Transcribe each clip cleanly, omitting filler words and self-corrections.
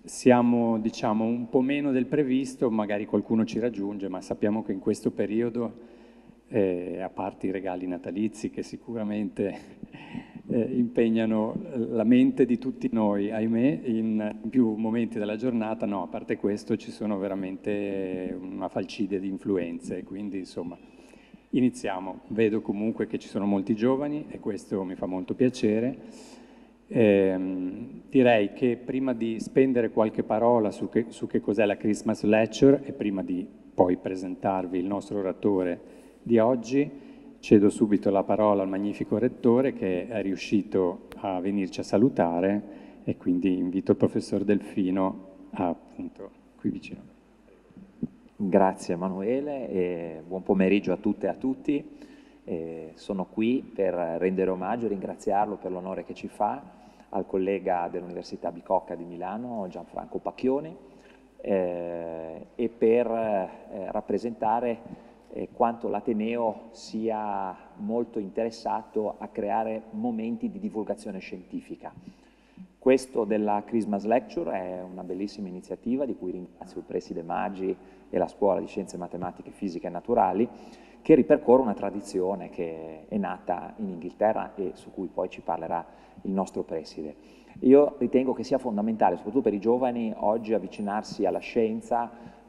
siamo, diciamo, un po' meno del previsto, magari qualcuno ci raggiunge, ma sappiamo che in questo periodo, a parte i regali natalizi che sicuramente impegnano la mente di tutti noi, ahimè, in più momenti della giornata, no, a parte questo ci sono veramente una falcidia di influenze, quindi insomma iniziamo. Vedo comunque che ci sono molti giovani e questo mi fa molto piacere. Direi che prima di spendere qualche parola su che cos'è la Christmas Lecture e prima di poi presentarvi il nostro oratore di oggi, cedo subito la parola al magnifico rettore che è riuscito a venirci a salutare e quindi invito il professor Delfino a, appunto qui vicino. Grazie Emanuele e buon pomeriggio a tutte e a tutti. Sono qui per rendere omaggio e ringraziarlo per l'onore che ci fa al collega dell'Università Bicocca di Milano, Gianfranco Pacchioni, e per rappresentare quanto l'Ateneo sia molto interessato a creare momenti di divulgazione scientifica. Questo della Christmas Lecture è una bellissima iniziativa di cui ringrazio il preside Maggi e la Scuola di Scienze Matematiche, Fisiche e Naturali, che ripercorre una tradizione che è nata in Inghilterra e su cui poi ci parlerà il nostro preside. Io ritengo che sia fondamentale, soprattutto per i giovani, oggi avvicinarsi alla scienza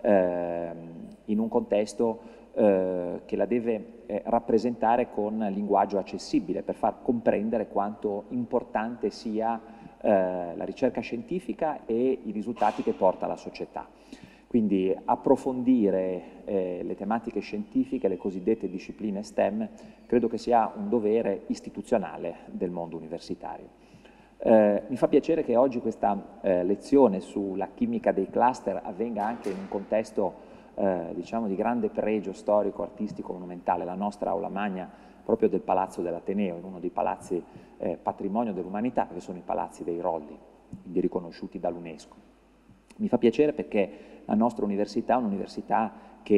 in un contesto che la deve rappresentare con linguaggio accessibile, per far comprendere quanto importante sia la ricerca scientifica e i risultati che porta alla società. Quindi approfondire le tematiche scientifiche, le cosiddette discipline STEM, credo che sia un dovere istituzionale del mondo universitario. Mi fa piacere che oggi questa lezione sulla chimica dei cluster avvenga anche in un contesto diciamo di grande pregio storico, artistico, monumentale, la nostra aula magna proprio del Palazzo dell'Ateneo, in uno dei palazzi patrimonio dell'umanità, che sono i palazzi dei Rolli, quindi riconosciuti dall'UNESCO. Mi fa piacere perché la nostra università è un'università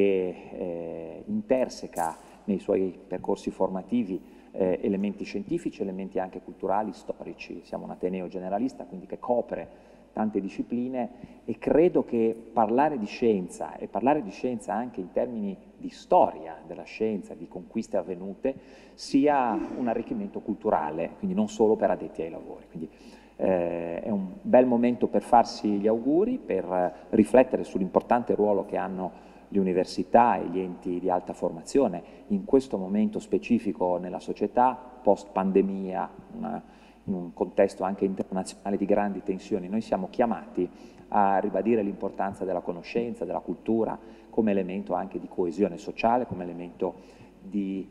che interseca nei suoi percorsi formativi elementi scientifici, elementi anche culturali, storici. Siamo un ateneo generalista, quindi che copre tante discipline e credo che parlare di scienza e parlare di scienza anche in termini di storia della scienza, di conquiste avvenute, sia un arricchimento culturale, quindi non solo per addetti ai lavori. Quindi, è un bel momento per farsi gli auguri, per riflettere sull'importante ruolo che hanno le università e gli enti di alta formazione in questo momento specifico nella società, post pandemia, in un contesto anche internazionale di grandi tensioni. Noi siamo chiamati a ribadire l'importanza della conoscenza, della cultura, come elemento anche di coesione sociale, come elemento di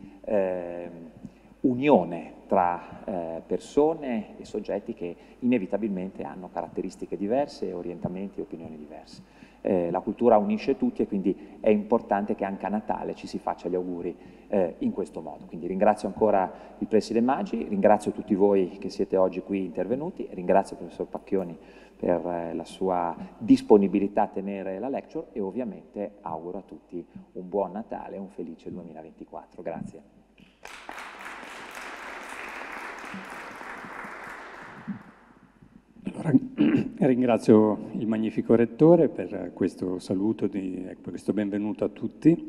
unione tra persone e soggetti che inevitabilmente hanno caratteristiche diverse, orientamenti e opinioni diverse. La cultura unisce tutti e quindi è importante che anche a Natale ci si faccia gli auguri in questo modo. Quindi ringrazio ancora il Preside Maggi, ringrazio tutti voi che siete oggi qui intervenuti, ringrazio il Professor Pacchioni per la sua disponibilità a tenere la lecture e ovviamente auguro a tutti un buon Natale e un felice 2024. Grazie. Allora, ringrazio il magnifico rettore per questo saluto, per questo benvenuto a tutti.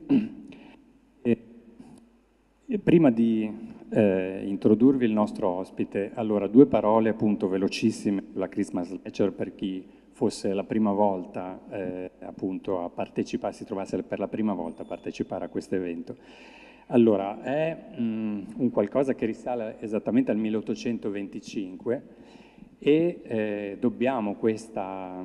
E prima di introdurvi il nostro ospite, allora due parole appunto velocissime sulla Christmas Lecture per chi fosse la prima volta appunto a partecipare, si trovasse per la prima volta a partecipare a questo evento. Allora, è un qualcosa che risale esattamente al 1825 e dobbiamo questa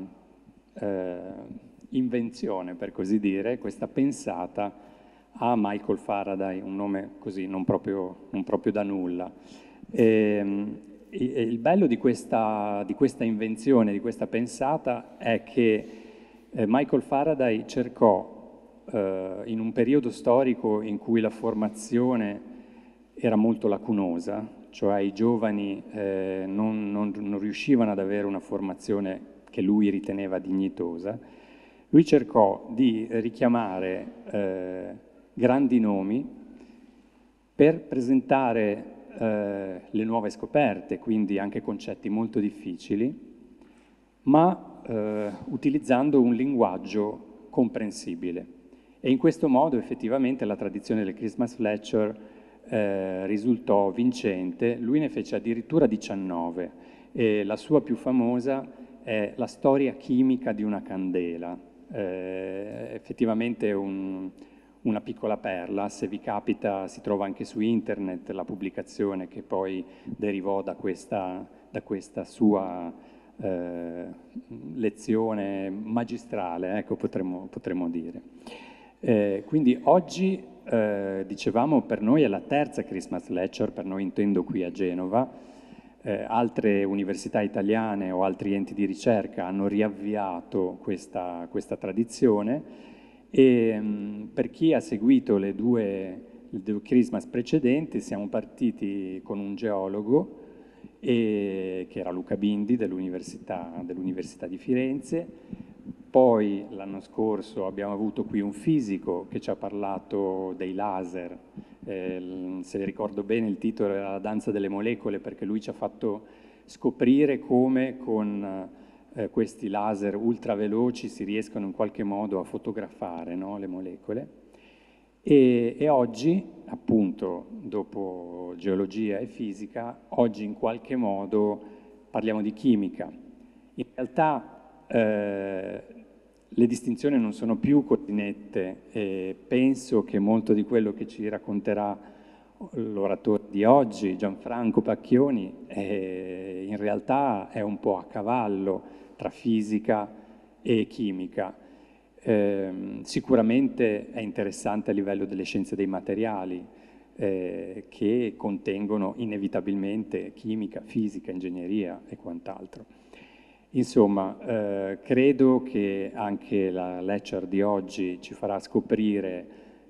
invenzione, per così dire, questa pensata a Michael Faraday, un nome così non proprio da nulla. E il bello di questa invenzione, di questa pensata, è che Michael Faraday cercò in un periodo storico in cui la formazione era molto lacunosa, cioè i giovani non riuscivano ad avere una formazione che lui riteneva dignitosa, lui cercò di richiamare grandi nomi per presentare le nuove scoperte, quindi anche concetti molto difficili, ma utilizzando un linguaggio comprensibile. E in questo modo effettivamente la tradizione del Christmas Lecture risultò vincente. Lui ne fece addirittura 19 e la sua più famosa è La storia chimica di una candela. Effettivamente una piccola perla, se vi capita si trova anche su internet la pubblicazione che poi derivò da questa sua lezione magistrale, ecco, potremmo dire. Quindi oggi, dicevamo, per noi è la terza Christmas Lecture, per noi intendo qui a Genova. Altre università italiane o altri enti di ricerca hanno riavviato questa tradizione e per chi ha seguito le due Christmas precedenti siamo partiti con un geologo che era Luca Bindi dell'Università di Firenze. Poi l'anno scorso abbiamo avuto qui un fisico che ci ha parlato dei laser, se ricordo bene il titolo era La danza delle molecole, perché lui ci ha fatto scoprire come con questi laser ultraveloci si riescono in qualche modo a fotografare, no, le molecole. E oggi, appunto, dopo geologia e fisica, oggi in qualche modo parliamo di chimica. In realtà le distinzioni non sono più così e penso che molto di quello che ci racconterà l'oratore di oggi, Gianfranco Pacchioni, in realtà è un po' a cavallo tra fisica e chimica. Sicuramente è interessante a livello delle scienze dei materiali, che contengono inevitabilmente chimica, fisica, ingegneria e quant'altro. Insomma, credo che anche la lecture di oggi ci farà scoprire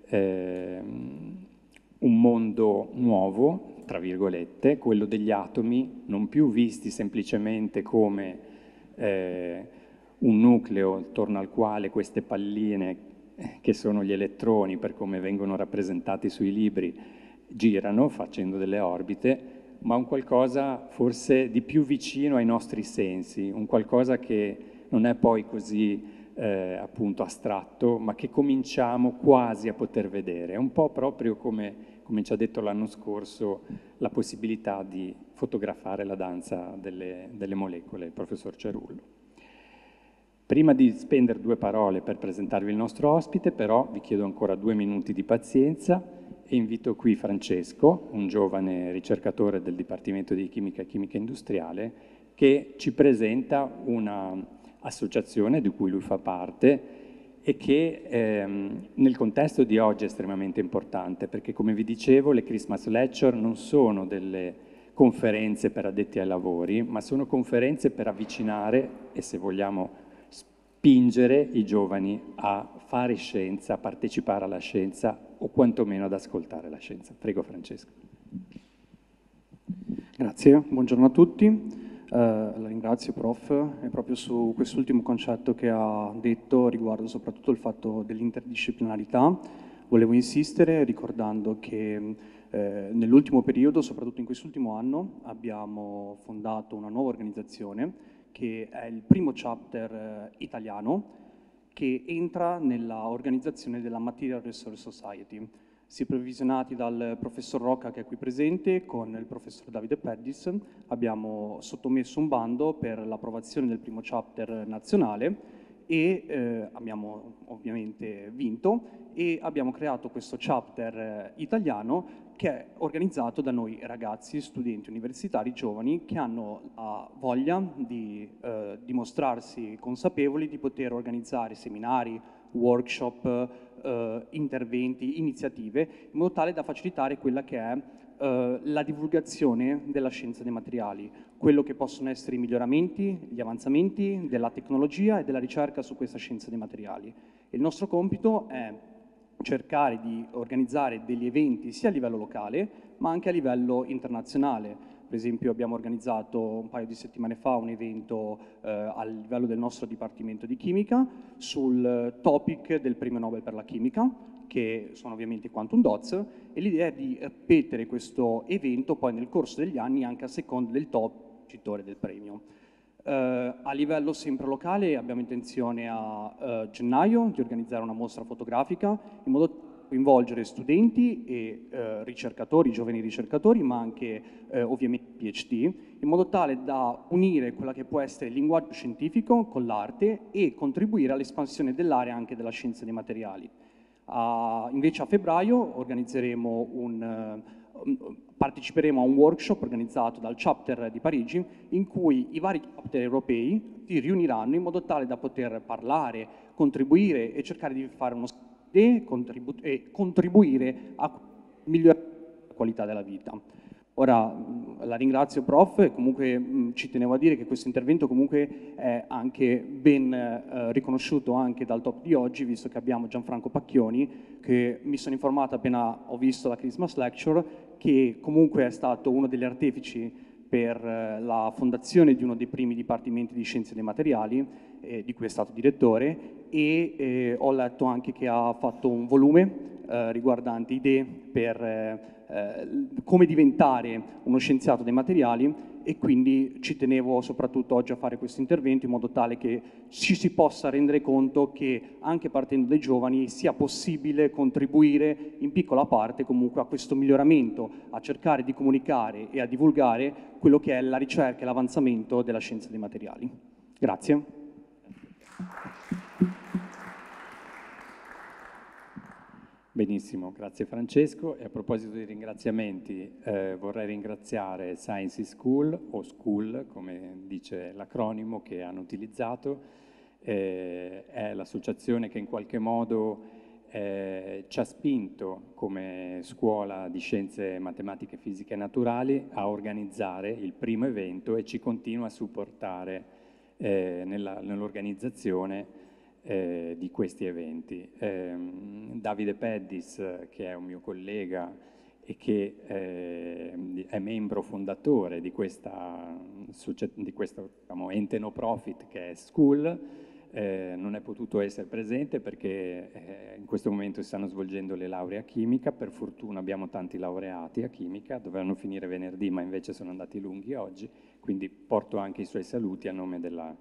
un mondo nuovo, tra virgolette, quello degli atomi, non più visti semplicemente come un nucleo attorno al quale queste palline, che sono gli elettroni, per come vengono rappresentati sui libri, girano facendo delle orbite, ma un qualcosa forse di più vicino ai nostri sensi, un qualcosa che non è poi così appunto astratto, ma che cominciamo quasi a poter vedere. È un po' proprio come ci ha detto l'anno scorso, la possibilità di fotografare la danza delle molecole, il professor Cerullo. Prima di spendere 2 parole per presentarvi il nostro ospite, però vi chiedo ancora 2 minuti di pazienza e invito qui Francesco, un giovane ricercatore del Dipartimento di Chimica e Chimica Industriale, che ci presenta un'associazione di cui lui fa parte e che nel contesto di oggi è estremamente importante, perché come vi dicevo le Christmas Lecture non sono delle conferenze per addetti ai lavori, ma sono conferenze per avvicinare e, se vogliamo, spingere i giovani a fare scienza, a partecipare alla scienza o quantomeno ad ascoltare la scienza. Prego Francesco. Grazie, buongiorno a tutti. La ringrazio prof, e proprio su quest'ultimo concetto che ha detto riguardo soprattutto il fatto dell'interdisciplinarità volevo insistere ricordando che nell'ultimo periodo, soprattutto in quest'ultimo anno, abbiamo fondato una nuova organizzazione che è il primo chapter italiano che entra nella organizzazione della Material Resource Society. Si provvisionati dal professor Rocca, che è qui presente, con il professor Davide Peddis, abbiamo sottomesso un bando per l'approvazione del primo chapter nazionale e abbiamo ovviamente vinto e abbiamo creato questo chapter italiano che è organizzato da noi ragazzi, studenti universitari, giovani, che hanno la voglia di dimostrarsi consapevoli di poter organizzare seminari, workshop, interventi, iniziative, in modo tale da facilitare quella che è la divulgazione della scienza dei materiali, quello che possono essere i miglioramenti, gli avanzamenti della tecnologia e della ricerca su questa scienza dei materiali. Il nostro compito è cercare di organizzare degli eventi sia a livello locale ma anche a livello internazionale. Per esempio abbiamo organizzato un paio di settimane fa un evento a livello del nostro Dipartimento di Chimica sul topic del Premio Nobel per la Chimica, che sono ovviamente i quantum dots, e l'idea è di ripetere questo evento poi nel corso degli anni anche a seconda del top vincitore del premio. A livello sempre locale abbiamo intenzione a gennaio di organizzare una mostra fotografica in modo da coinvolgere studenti e ricercatori, giovani ricercatori, ma anche ovviamente PhD, in modo tale da unire quella che può essere il linguaggio scientifico con l'arte e contribuire all'espansione dell'area anche della scienza dei materiali. Invece a febbraio parteciperemo a un workshop organizzato dal chapter di Parigi in cui i vari chapter europei si riuniranno in modo tale da poter parlare, contribuire e cercare di fare uno scambio e contribuire a migliorare la qualità della vita. Ora la ringrazio prof e comunque ci tenevo a dire che questo intervento comunque è anche ben riconosciuto anche dal top di oggi, visto che abbiamo Gianfranco Pacchioni, che mi sono informato appena ho visto la Christmas Lecture, che comunque è stato uno degli artefici per la fondazione di uno dei primi dipartimenti di scienze dei materiali, di cui è stato direttore, e ho letto anche che ha fatto un volume riguardante idee per come diventare uno scienziato dei materiali, e quindi ci tenevo soprattutto oggi a fare questo intervento in modo tale che ci si possa rendere conto che anche partendo dai giovani sia possibile contribuire in piccola parte comunque a questo miglioramento, a cercare di comunicare e a divulgare quello che è la ricerca e l'avanzamento della scienza dei materiali. Grazie. Benissimo, grazie Francesco. E a proposito di ringraziamenti, vorrei ringraziare Science is School, o School, come dice l'acronimo che hanno utilizzato. È l'associazione che in qualche modo ci ha spinto come scuola di scienze matematiche, fisiche e naturali a organizzare il primo evento e ci continua a supportare nell'organizzazione di questi eventi. Davide Peddis, che è un mio collega e che è membro fondatore di questo diciamo, ente no profit che è School, non è potuto essere presente perché in questo momento si stanno svolgendo le lauree a chimica. Per fortuna abbiamo tanti laureati a chimica, dovevano finire venerdì ma invece sono andati lunghi oggi, quindi porto anche i suoi saluti a nome della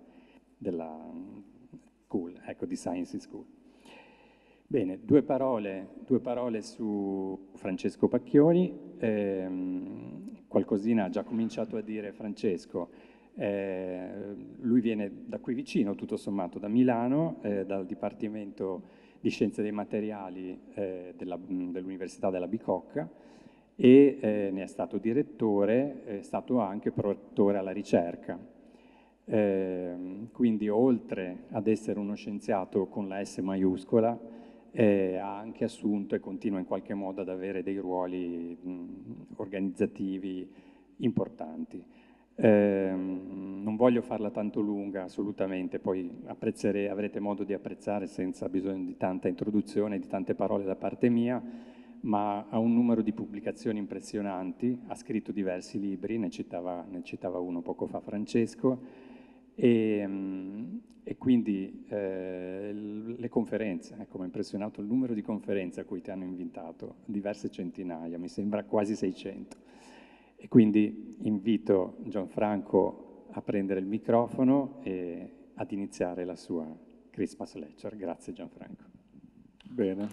School, ecco, di Science is School. Bene, due parole su Francesco Pacchioni. Qualcosina ha già cominciato a dire Francesco. Lui viene da qui vicino, tutto sommato, da Milano, dal Dipartimento di Scienze dei Materiali dell'Università della Bicocca, e ne è stato direttore, è stato anche prorettore alla ricerca. Quindi oltre ad essere uno scienziato con la S maiuscola, ha anche assunto e continua in qualche modo ad avere dei ruoli organizzativi importanti. Non voglio farla tanto lunga, assolutamente, poi avrete modo di apprezzare senza bisogno di tanta introduzione, di tante parole da parte mia, ma ha un numero di pubblicazioni impressionanti, ha scritto diversi libri, ne citava uno poco fa Francesco, e quindi le conferenze, ecco, mi ha impressionato il numero di conferenze a cui ti hanno invitato, diverse centinaia, mi sembra quasi 600. E quindi invito Gianfranco a prendere il microfono e ad iniziare la sua Christmas Lecture. Grazie Gianfranco. Bene.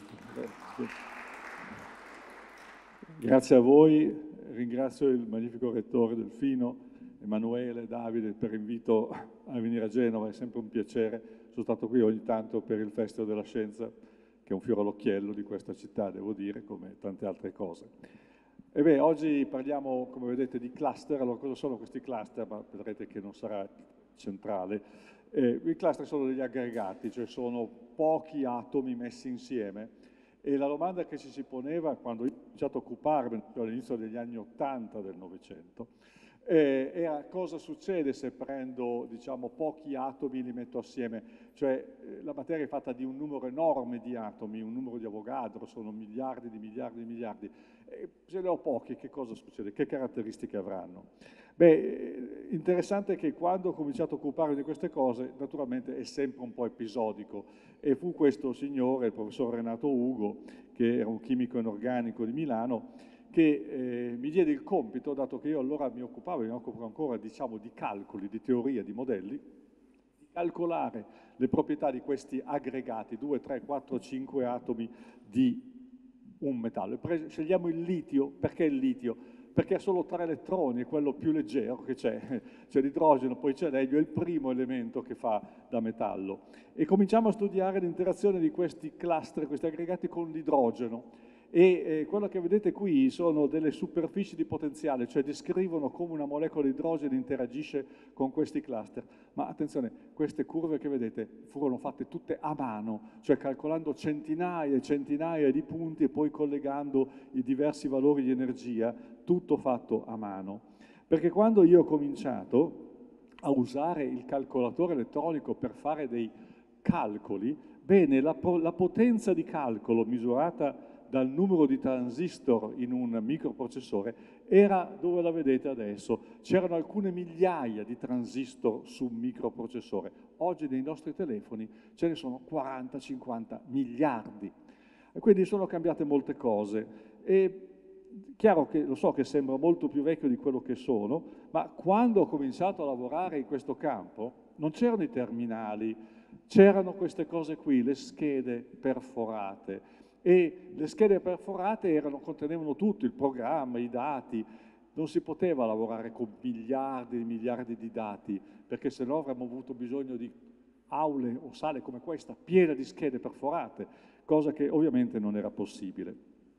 Grazie a voi, ringrazio il magnifico rettore Delfino, Emanuele, Davide per l'invito a venire a Genova, è sempre un piacere. Sono stato qui ogni tanto per il Festival della Scienza, che è un fiore all'occhiello di questa città, devo dire, come tante altre cose. E beh, oggi parliamo, come vedete, di cluster. Allora, cosa sono questi cluster? Ma vedrete che non sarà centrale. I cluster sono degli aggregati, cioè sono pochi atomi messi insieme. E la domanda che ci si poneva quando ho iniziato a occuparmi all'inizio degli anni '80 del Novecento era cosa succede se prendo, diciamo, pochi atomi e li metto assieme. Cioè la materia è fatta di un numero enorme di atomi, un numero di Avogadro, sono miliardi di miliardi di miliardi. Se ne ho pochi, che cosa succede? Che caratteristiche avranno? Beh, interessante che quando ho cominciato a occuparmi di queste cose, naturalmente è sempre un po' episodico, e fu questo signore, il professor Renato Ugo, che era un chimico inorganico di Milano, che mi diede il compito, dato che io allora mi occupo ancora, diciamo, di calcoli, di teoria, di modelli, di calcolare le proprietà di questi aggregati, 2, 3, 4, 5 atomi di un metallo. Scegliamo il litio. Perché il litio? Perché ha solo 3 elettroni, è quello più leggero che c'è. C'è l'idrogeno, poi c'è l'elio, è il primo elemento che fa da metallo. E cominciamo a studiare l'interazione di questi cluster, questi aggregati con l'idrogeno. E quello che vedete qui sono delle superfici di potenziale, cioè descrivono come una molecola di idrogeno interagisce con questi cluster. Ma attenzione, queste curve che vedete furono fatte tutte a mano, cioè calcolando centinaia e centinaia di punti e poi collegando i diversi valori di energia, tutto fatto a mano. Perché quando io ho cominciato a usare il calcolatore elettronico per fare dei calcoli, bene, la potenza di calcolo misurata dal numero di transistor in un microprocessore era dove la vedete adesso. C'erano alcune migliaia di transistor su un microprocessore. Oggi nei nostri telefoni ce ne sono 40-50 miliardi. E quindi sono cambiate molte cose. E chiaro che lo so che sembra molto più vecchio di quello che sono, ma quando ho cominciato a lavorare in questo campo non c'erano i terminali, c'erano queste cose qui, le schede perforate. E le schede perforate contenevano tutto, il programma, i dati. Non si poteva lavorare con miliardi e miliardi di dati, perché sennò avremmo avuto bisogno di aule o sale come questa, piene di schede perforate, cosa che ovviamente non era possibile.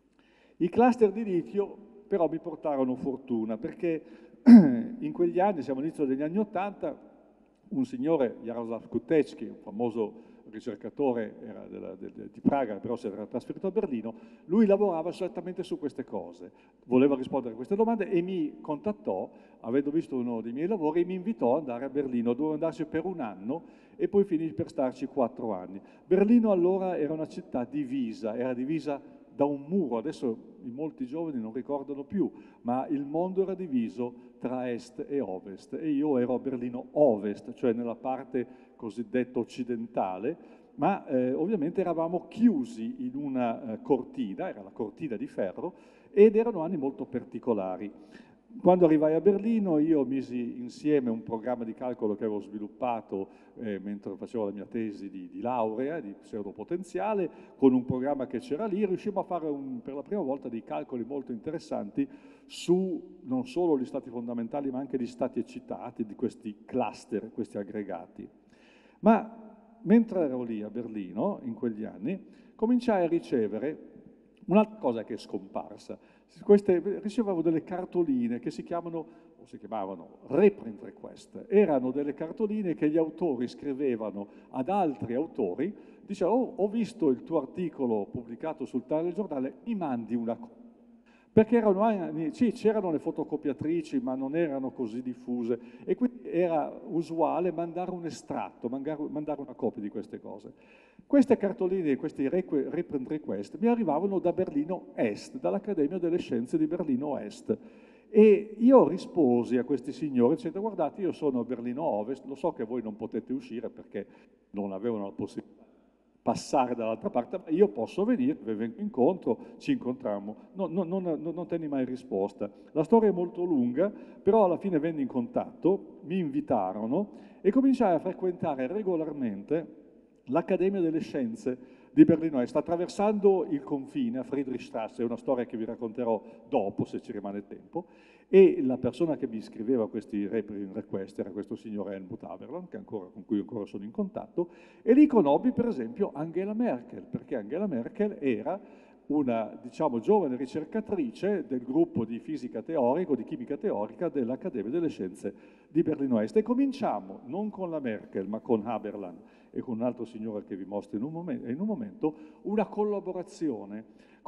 I cluster di litio però mi portarono fortuna, perché in quegli anni, siamo all'inizio degli anni '80, un signore, Jaroslav Kutecki, un famoso ricercatore di Praga, però si era trasferito a Berlino, lui lavorava esattamente su queste cose, voleva rispondere a queste domande e mi contattò, avendo visto uno dei miei lavori, e mi invitò ad andare a Berlino. Dovevo andarci per un anno e poi finì per starci 4 anni. Berlino allora era una città divisa, era divisa da un muro, adesso molti giovani non ricordano più, ma il mondo era diviso tra est e ovest e io ero a Berlino ovest, cioè nella parte cosiddetta occidentale, ma ovviamente eravamo chiusi in una cortina, era la cortina di ferro, ed erano anni molto particolari. Quando arrivai a Berlino io misi insieme un programma di calcolo che avevo sviluppato mentre facevo la mia tesi di laurea, di pseudopotenziale, con un programma che c'era lì, riuscimmo a fare per la prima volta dei calcoli molto interessanti su non solo gli stati fondamentali ma anche gli stati eccitati di questi cluster, questi aggregati. Ma mentre ero lì a Berlino, in quegli anni, cominciai a ricevere un'altra cosa che è scomparsa. Ricevevo delle cartoline che si chiamavano reprint request. Erano delle cartoline che gli autori scrivevano ad altri autori, dicevano: ho visto il tuo articolo pubblicato sul telegiornale, mi mandi una copia. Perché erano anni, sì, c'erano le fotocopiatrici, ma non erano così diffuse, e quindi era usuale mandare un estratto, mandare una copia di queste cose. Queste cartoline, questi reprint request, mi arrivavano da Berlino Est, dall'Accademia delle Scienze di Berlino Est. E io risposi a questi signori dicendo: guardate, io sono a Berlino Ovest, lo so che voi non potete uscire perché non avevano la possibilità passare dall'altra parte, ma io posso venire, vi vengo incontro, ci incontrammo. Non tenni mai risposta. La storia è molto lunga, però alla fine venni in contatto, mi invitarono e cominciai a frequentare regolarmente l'Accademia delle Scienze di Berlino Est, attraversando il confine a Friedrichstraße, è una storia che vi racconterò dopo se ci rimane tempo, e la persona che mi scriveva questi reprint request era questo signore Helmut Haberland, con cui ancora sono in contatto, e lì conobbi per esempio Angela Merkel, perché Angela Merkel era una, diciamo, giovane ricercatrice del gruppo di fisica teorica o di chimica teorica dell'Accademia delle Scienze di Berlino Est. E cominciamo, non con la Merkel, ma con Haberland e con un altro signore che vi mostro in un momento, una collaborazione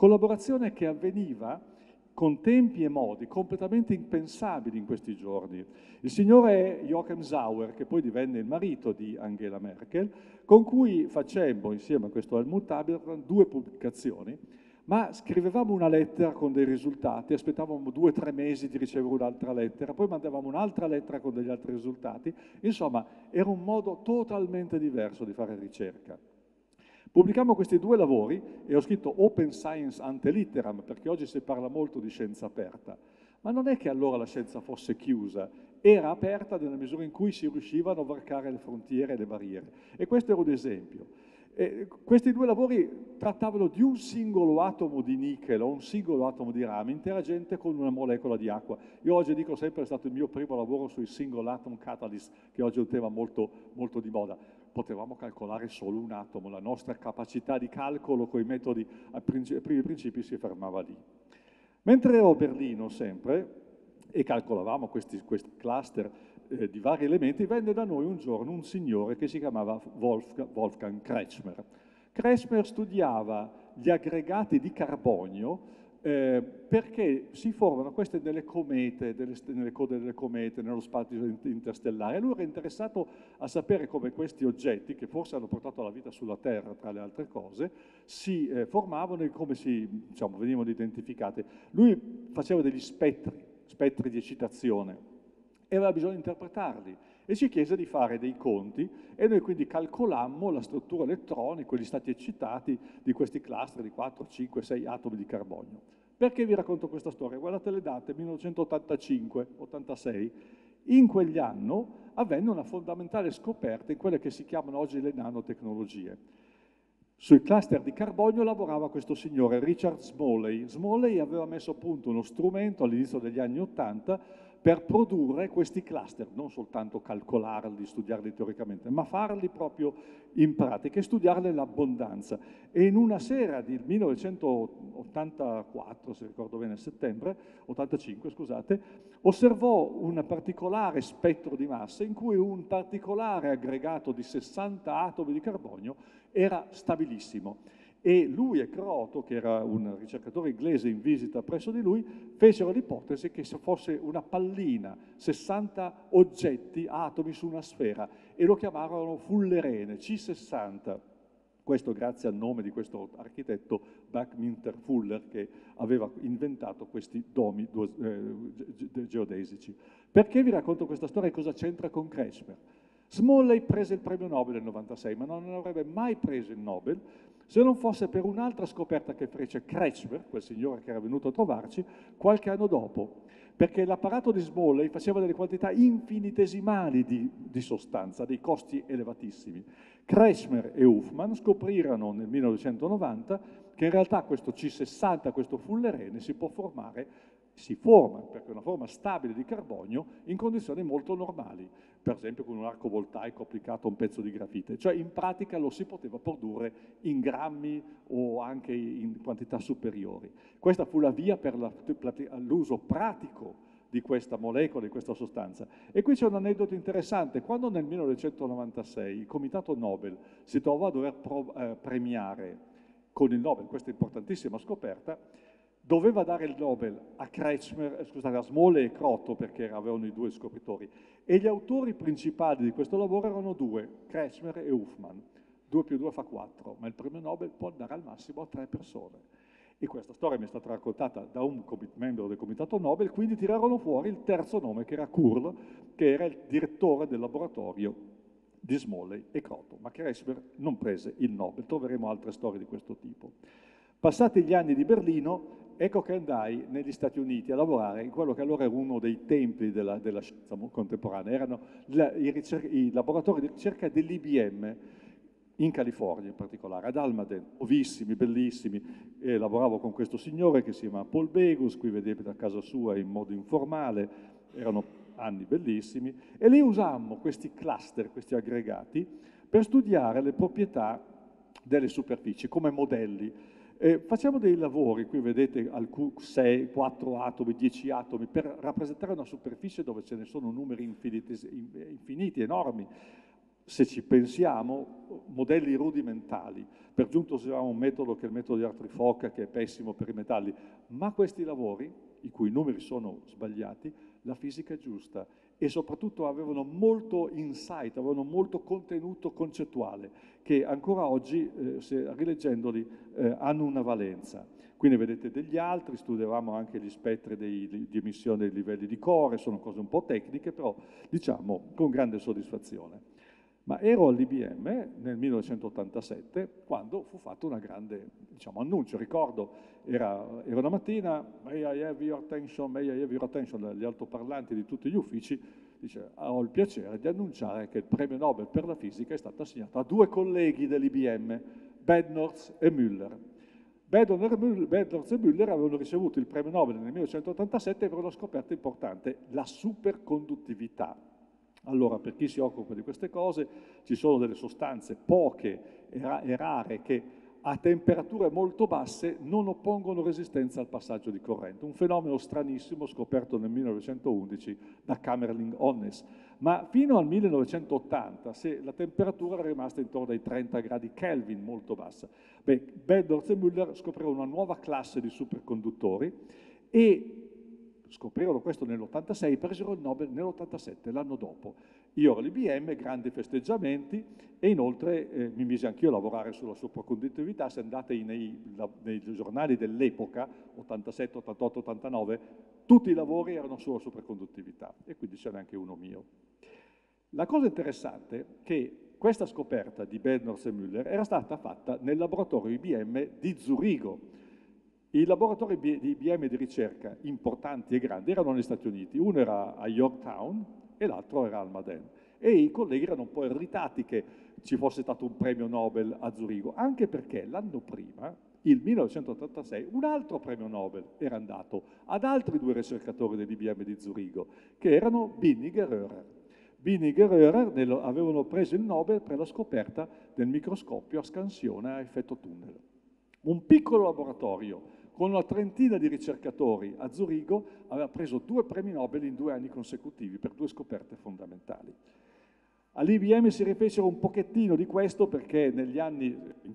che avveniva con tempi e modi completamente impensabili in questi giorni. Il signore Joachim Sauer, che poi divenne il marito di Angela Merkel, con cui facemmo, insieme a questo Helmut Haberland, 2 pubblicazioni, ma scrivevamo una lettera con dei risultati, aspettavamo 2 o 3 mesi di ricevere un'altra lettera, poi mandavamo un'altra lettera con degli altri risultati. Insomma, era un modo totalmente diverso di fare ricerca. Pubblicammo questi due lavori e ho scritto Open Science ante litteram, perché oggi si parla molto di scienza aperta. Ma non è che allora la scienza fosse chiusa, era aperta nella misura in cui si riuscivano a varcare le frontiere e le barriere. E questo era un esempio. Questi due lavori trattavano di un singolo atomo di nichel o un singolo atomo di rame interagente con una molecola di acqua. Io oggi dico sempre, è stato il mio primo lavoro sui single atom catalyst, che oggi è un tema molto, molto di moda. Potevamo calcolare solo un atomo, la nostra capacità di calcolo con i metodi ai primi principi si fermava lì. Mentre ero a Berlino sempre, e calcolavamo questi cluster di vari elementi, venne da noi un giorno un signore che si chiamava Wolfgang Kretschmer. Kretschmer studiava gli aggregati di carbonio perché si formano queste nelle comete, nelle code delle comete, nello spazio interstellare. Lui era interessato a sapere come questi oggetti, che forse hanno portato la vita sulla Terra, tra le altre cose, si formavano e come venivano identificate. Lui faceva degli spettri di eccitazione, e aveva bisogno di interpretarli e ci chiese di fare dei conti e noi quindi calcolammo la struttura elettronica, gli stati eccitati di questi cluster di 4, 5, 6 atomi di carbonio. Perché vi racconto questa storia? Guardate le date, 1985-86. In quegli anni avvenne una fondamentale scoperta in quelle che si chiamano oggi le nanotecnologie. Sui cluster di carbonio lavorava questo signore, Richard Smalley. Smalley aveva messo a punto uno strumento all'inizio degli anni 80 per produrre questi cluster, non soltanto calcolarli, studiarli teoricamente, ma farli proprio in pratica e studiarne l'abbondanza. E in una sera del 1984, se ricordo bene, settembre, 85 scusate, osservò un particolare spettro di massa in cui un particolare aggregato di 60 atomi di carbonio era stabilissimo. E lui e Croto, che era un ricercatore inglese in visita presso di lui, fecero l'ipotesi che fosse una pallina, 60 oggetti, atomi su una sfera, e lo chiamarono Fullerene, C60. Questo grazie al nome di questo architetto Buckminster Fuller, che aveva inventato questi domi geodesici. Perché vi racconto questa storia e cosa c'entra con Kretschmer? Smalley prese il premio Nobel nel 96, ma non avrebbe mai preso il Nobel se non fosse per un'altra scoperta che fece Kretschmer, quel signore che era venuto a trovarci, qualche anno dopo, perché l'apparato di Smalley faceva delle quantità infinitesimali di sostanza, dei costi elevatissimi. Kretschmer e Hofmann scoprirono nel 1990 che in realtà questo C60, questo Fullerene, si forma perché è una forma stabile di carbonio in condizioni molto normali, per esempio con un arco voltaico applicato a un pezzo di grafite, cioè in pratica lo si poteva produrre in grammi o anche in quantità superiori. Questa fu la via per l'uso pratico di questa molecola, di questa sostanza. E qui c'è un aneddoto interessante. Quando nel 1996 il Comitato Nobel si trovò a dover premiare con il Nobel questa importantissima scoperta, doveva dare il Nobel a a Smalley e Croto, perché avevano i due scopritori, e gli autori principali di questo lavoro erano due, Kretschmer e Hofmann. 2 più 2 fa 4, ma il premio Nobel può andare al massimo a 3 persone. E questa storia mi è stata raccontata da un membro del Comitato Nobel, quindi tirarono fuori il terzo nome, che era Kurl, che era il direttore del laboratorio di Smalley e Croto, ma Kretschmer non prese il Nobel. Troveremo altre storie di questo tipo. Passati gli anni di Berlino, ecco che andai negli Stati Uniti a lavorare in quello che allora era uno dei templi della scienza contemporanea. Erano i laboratori di ricerca dell'IBM in California in particolare, ad Almaden, nuovissimi, bellissimi. E lavoravo con questo signore che si chiama Paul Begus, qui vedete da casa sua in modo informale, erano anni bellissimi, e lì usammo questi cluster, questi aggregati, per studiare le proprietà delle superfici come modelli. Facciamo dei lavori, qui vedete 6, 4 atomi, 10 atomi, per rappresentare una superficie dove ce ne sono numeri infiniti, enormi. Se ci pensiamo, modelli rudimentali. Per giunto usiamo un metodo che è il metodo di Hartree-Fock, che è pessimo per i metalli, ma questi lavori, i cui numeri sono sbagliati, la fisica è giusta e soprattutto avevano molto insight, avevano molto contenuto concettuale, che ancora oggi, rileggendoli, hanno una valenza. Quindi vedete degli altri, studiavamo anche gli spettri di emissione dei livelli di core, sono cose un po' tecniche, però diciamo con grande soddisfazione. Ma ero all'IBM nel 1987 quando fu fatto una grande, diciamo, annuncio. Ricordo, era una mattina, may I have your attention, gli altoparlanti di tutti gli uffici, dice, ho il piacere di annunciare che il premio Nobel per la fisica è stato assegnato a 2 colleghi dell'IBM, Bednorz e Müller. Bednorz e Müller avevano ricevuto il premio Nobel nel 1987 e avevano scoperto importante, la superconduttività. Allora, per chi si occupa di queste cose, ci sono delle sostanze poche e rare che a temperature molto basse non oppongono resistenza al passaggio di corrente. Un fenomeno stranissimo scoperto nel 1911 da Kamerlingh Onnes. Ma fino al 1980 la temperatura era rimasta intorno ai 30 gradi Kelvin, molto bassa. Bednorz e Müller scoprirono una nuova classe di superconduttori e scoprirono questo nell'86, presero il Nobel nell'87, l'anno dopo. Io ero all'IBM, grandi festeggiamenti e inoltre mi misi anch'io a lavorare sulla superconduttività. Se andate nei giornali dell'epoca, 87, 88, 89, tutti i lavori erano sulla superconduttività e quindi c'era anche uno mio. La cosa interessante è che questa scoperta di Bednorz e Müller era stata fatta nel laboratorio IBM di Zurigo. I laboratori di IBM di ricerca importanti e grandi erano negli Stati Uniti, uno era a Yorktown e l'altro era a Almaden. E i colleghi erano un po' irritati che ci fosse stato un premio Nobel a Zurigo, anche perché l'anno prima, il 1986, un altro premio Nobel era andato ad altri 2 ricercatori dell'IBM di Zurigo, che erano Binninger e Hörer. Binninger e Hörer avevano preso il Nobel per la scoperta del microscopio a scansione a effetto tunnel. Un piccolo laboratorio con una trentina di ricercatori a Zurigo aveva preso 2 premi Nobel in 2 anni consecutivi per 2 scoperte fondamentali. All'IBM si rifecero un pochettino di questo perché negli anni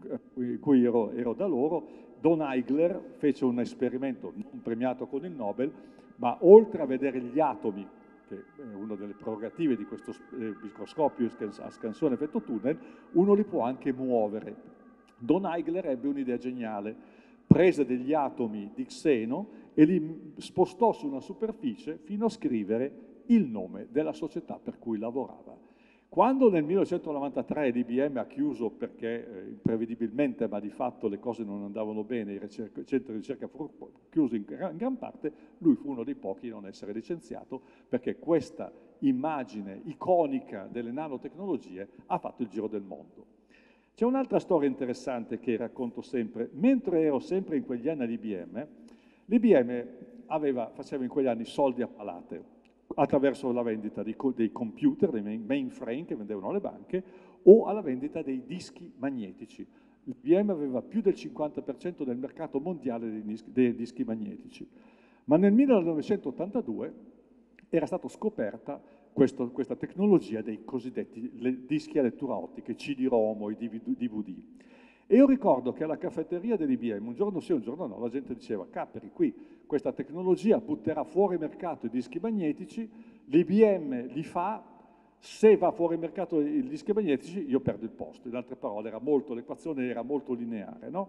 in cui ero da loro, Don Eigler fece un esperimento non premiato con il Nobel, ma oltre a vedere gli atomi, che è una delle prerogative di questo microscopio a scansione a effetto tunnel, uno li può anche muovere. Don Eigler ebbe un'idea geniale, prese degli atomi di xeno e li spostò su una superficie fino a scrivere il nome della società per cui lavorava. Quando nel 1993 l'IBM ha chiuso perché imprevedibilmente, ma di fatto le cose non andavano bene, i centri di ricerca furono chiusi in gran parte, lui fu uno dei pochi a non essere licenziato perché questa immagine iconica delle nanotecnologie ha fatto il giro del mondo. C'è un'altra storia interessante che racconto sempre. Mentre ero sempre in quegli anni all'IBM, l'IBM faceva in quegli anni soldi a palate attraverso la vendita dei computer, dei mainframe che vendevano alle banche, o alla vendita dei dischi magnetici. L'IBM aveva più del 50% del mercato mondiale dei dischi magnetici. Ma nel 1982 era stata scoperta questa tecnologia dei cosiddetti dischi a lettura ottica, i CD-ROM o i DVD. E io ricordo che alla caffetteria dell'IBM, un giorno sì, un giorno no, la gente diceva, Capperi, qui questa tecnologia butterà fuori mercato i dischi magnetici, l'IBM li fa, se va fuori mercato i dischi magnetici io perdo il posto. In altre parole, l'equazione era molto lineare, no?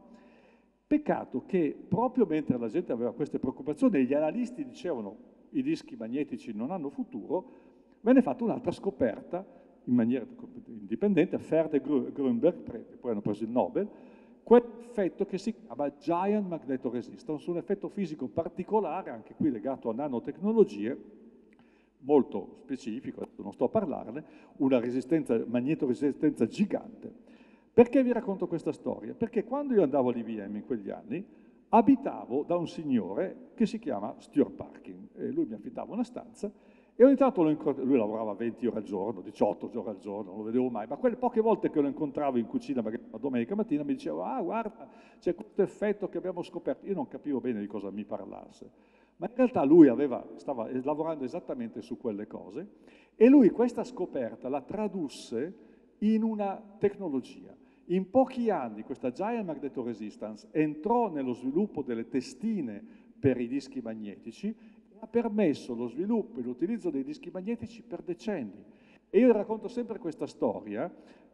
Peccato che proprio mentre la gente aveva queste preoccupazioni e gli analisti dicevano i dischi magnetici non hanno futuro, venne fatta un'altra scoperta in maniera indipendente, Ferd e Grünberg, che poi hanno preso il Nobel, quell'effetto che si chiama Giant Magnetoresistance, un effetto fisico particolare, anche qui legato a nanotecnologie, molto specifico, adesso non sto a parlarne, una magnetoresistenza gigante. Perché vi racconto questa storia? Perché quando io andavo all'IBM in quegli anni, abitavo da un signore che si chiama Stuart Parkin, e lui mi affittava una stanza, e ogni tanto lui lavorava 20 ore al giorno, 18 ore al giorno, non lo vedevo mai, ma quelle poche volte che lo incontravo in cucina, magari la domenica mattina, mi diceva, guarda, c'è questo effetto che abbiamo scoperto. Io non capivo bene di cosa mi parlasse, ma in realtà lui stava lavorando esattamente su quelle cose, e lui questa scoperta la tradusse in una tecnologia. In pochi anni questa Giant Magnetoresistance entrò nello sviluppo delle testine per i dischi magnetici, ha permesso lo sviluppo e l'utilizzo dei dischi magnetici per decenni. E io racconto sempre questa storia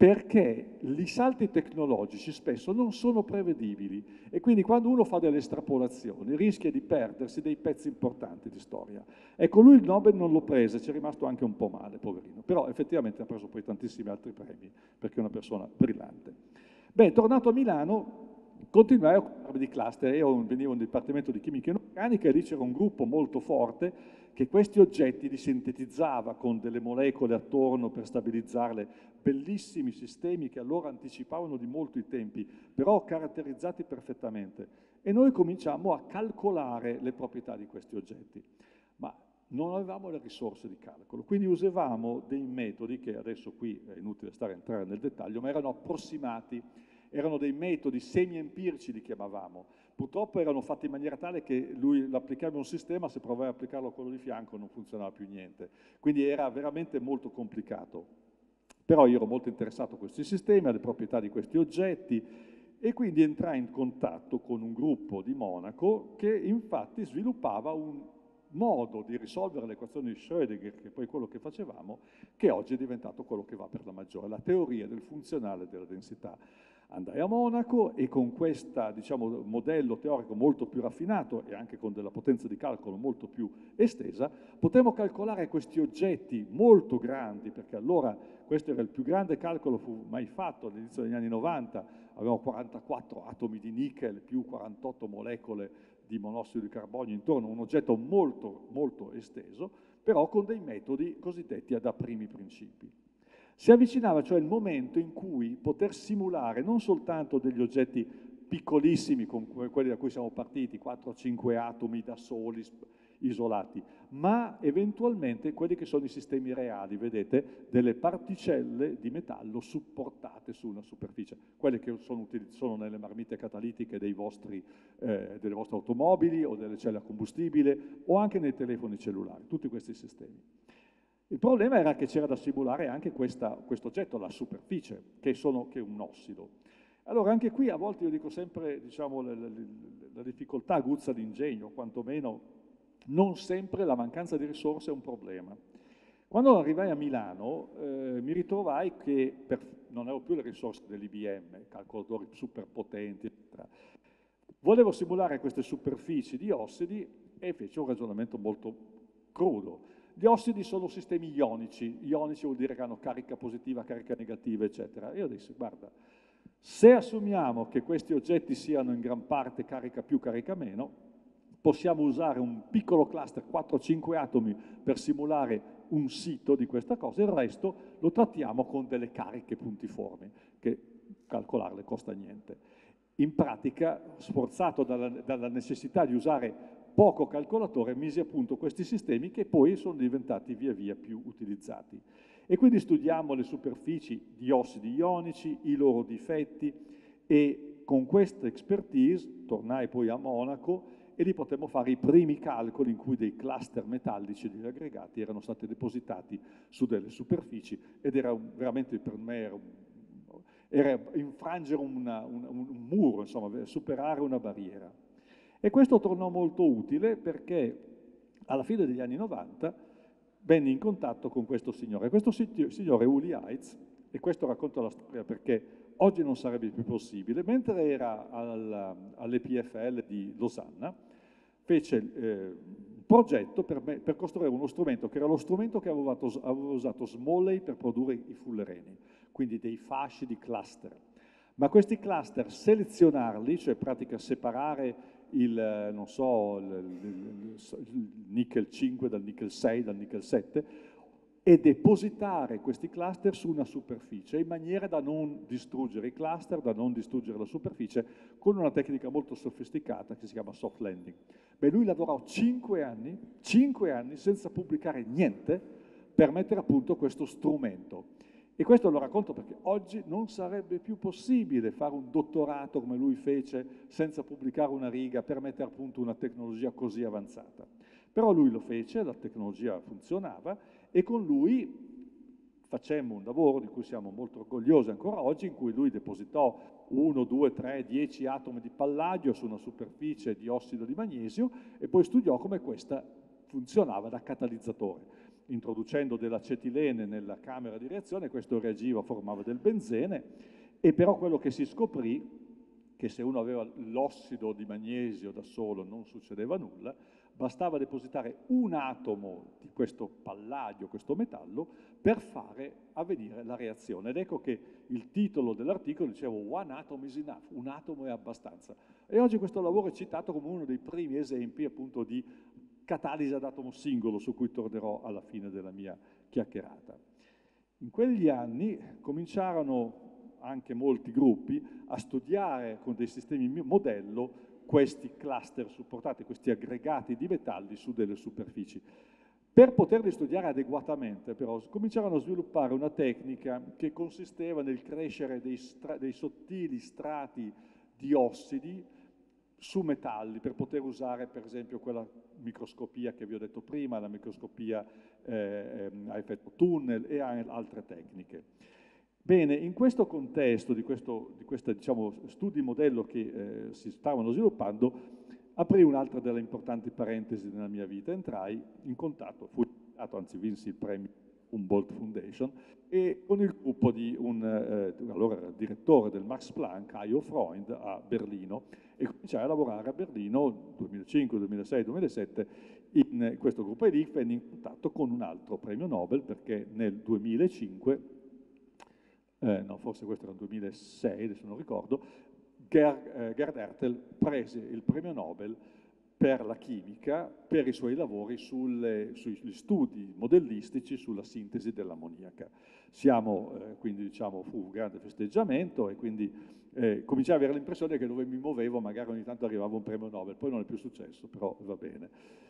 perché i salti tecnologici spesso non sono prevedibili e quindi quando uno fa delle estrapolazioni rischia di perdersi dei pezzi importanti di storia. Ecco, lui il Nobel non lo prese, ci è rimasto anche un po' male, poverino, però effettivamente ha preso poi tantissimi altri premi perché è una persona brillante. Beh, tornato a Milano, continuai a occuparmi di cluster. Io venivo in dipartimento di chimica inorganica e lì c'era un gruppo molto forte che questi oggetti li sintetizzava con delle molecole attorno per stabilizzarle, bellissimi sistemi che allora anticipavano di molto i tempi, però caratterizzati perfettamente. E noi cominciamo a calcolare le proprietà di questi oggetti, ma non avevamo le risorse di calcolo, quindi usavamo dei metodi che adesso qui è inutile stare a entrare nel dettaglio, ma erano approssimati, erano dei metodi semi-empirici li chiamavamo. Purtroppo erano fatti in maniera tale che lui l'applicava a un sistema, se provava a applicarlo a quello di fianco non funzionava più niente. Quindi era veramente molto complicato. Però io ero molto interessato a questi sistemi, alle proprietà di questi oggetti, e quindi entrai in contatto con un gruppo di Monaco che infatti sviluppava un modo di risolvere l'equazione di Schrödinger, che è poi quello che facevamo, che oggi è diventato quello che va per la maggiore, la teoria del funzionale della densità. Andai a Monaco e con questo diciamo, modello teorico molto più raffinato e anche con della potenza di calcolo molto più estesa, potemmo calcolare questi oggetti molto grandi, perché allora questo era il più grande calcolo mai fatto all'inizio degli anni 90, avevamo 44 atomi di nickel più 48 molecole di monossido di carbonio intorno, un oggetto molto, molto esteso, però con dei metodi cosiddetti da primi principi. Si avvicinava cioè il momento in cui poter simulare non soltanto degli oggetti piccolissimi, come quelli da cui siamo partiti, 4-5 atomi da soli, isolati, ma eventualmente quelli che sono i sistemi reali, vedete, delle particelle di metallo supportate su una superficie, quelle che sono nelle marmite catalitiche delle vostre automobili o delle celle a combustibile o anche nei telefoni cellulari, tutti questi sistemi. Il problema era che c'era da simulare anche questo oggetto, la superficie, che è un ossido. Allora anche qui a volte io dico sempre, diciamo, la difficoltà aguzza l'ingegno, quantomeno non sempre la mancanza di risorse è un problema. Quando arrivai a Milano mi ritrovai che non avevo più le risorse dell'IBM, calcolatori super potenti, eccetera. Volevo simulare queste superfici di ossidi e feci un ragionamento molto crudo. Gli ossidi sono sistemi ionici vuol dire che hanno carica positiva, carica negativa, eccetera. Io dissi, guarda, se assumiamo che questi oggetti siano in gran parte carica più, carica meno, possiamo usare un piccolo cluster, 4-5 atomi, per simulare un sito di questa cosa, il resto lo trattiamo con delle cariche puntiformi, che calcolarle costa niente. In pratica, sforzato dalla necessità di usare poco calcolatore, misi appunto questi sistemi che poi sono diventati via via più utilizzati. E quindi studiamo le superfici di ossidi ionici, i loro difetti e con questa expertise tornai poi a Monaco e lì potemmo fare i primi calcoli in cui dei cluster metallici degli aggregati erano stati depositati su delle superfici ed era veramente per me era infrangere un muro, insomma, superare una barriera. E questo tornò molto utile perché alla fine degli anni 90 venni in contatto con questo signore. Questo signore Uli Heitz, e questo racconta la storia perché oggi non sarebbe più possibile, mentre era all'EPFL di Losanna, fece un progetto per costruire uno strumento che era lo strumento che aveva usato Smalley per produrre i fullereni, quindi dei fasci di cluster. Ma questi cluster selezionarli, cioè in pratica separare il nickel 5 dal nickel 6, dal nickel 7, e depositare questi cluster su una superficie in maniera da non distruggere i cluster, da non distruggere la superficie, con una tecnica molto sofisticata che si chiama soft landing. Beh, lui lavorò 5 anni senza pubblicare niente per mettere a punto questo strumento. E questo lo racconto perché oggi non sarebbe più possibile fare un dottorato come lui fece senza pubblicare una riga per mettere a punto una tecnologia così avanzata. Però lui lo fece, la tecnologia funzionava e con lui facemmo un lavoro di cui siamo molto orgogliosi ancora oggi, in cui lui depositò 1, 2, 3, 10 atomi di palladio su una superficie di ossido di magnesio e poi studiò come questa funzionava da catalizzatore. introducendo dell'acetilene nella camera di reazione, questo reagiva, formava del benzene, e però quello che si scoprì, che se uno aveva l'ossido di magnesio da solo non succedeva nulla, bastava depositare un atomo di questo palladio, questo metallo, per fare avvenire la reazione. Ed ecco che il titolo dell'articolo diceva "One atom is enough", un atomo è abbastanza. E oggi questo lavoro è citato come uno dei primi esempi appunto di catalisi ad atomo singolo, su cui tornerò alla fine della mia chiacchierata. In quegli anni cominciarono anche molti gruppi a studiare con dei sistemi modello questi cluster supportati, questi aggregati di metalli su delle superfici. Per poterli studiare adeguatamente, però, cominciarono a sviluppare una tecnica che consisteva nel crescere dei sottili strati di ossidi su metalli, per poter usare, per esempio, quella microscopia che vi ho detto prima, la microscopia a effetto tunnel e altre tecniche. Bene, in questo contesto di questi diciamo, studi modello che si stavano sviluppando, aprì un'altra delle importanti parentesi nella mia vita. Entrai in contatto, anzi vinsi il premio Humboldt Foundation, e con il gruppo di allora direttore del Max Planck, Hajo Freund, a Berlino, e cominciai a lavorare a Berlino 2005, 2006, 2007 in questo gruppo, e lì venni in contatto con un altro premio Nobel, perché nel 2005 no, forse questo era il 2006, adesso non ricordo, Gerd Ertel prese il premio Nobel per la chimica per i suoi lavori sugli studi modellistici sulla sintesi dell'ammoniaca. Quindi diciamo, fu un grande festeggiamento, e quindi cominciai ad avere l'impressione che dove mi muovevo magari ogni tanto arrivava un premio Nobel, poi non è più successo, però va bene.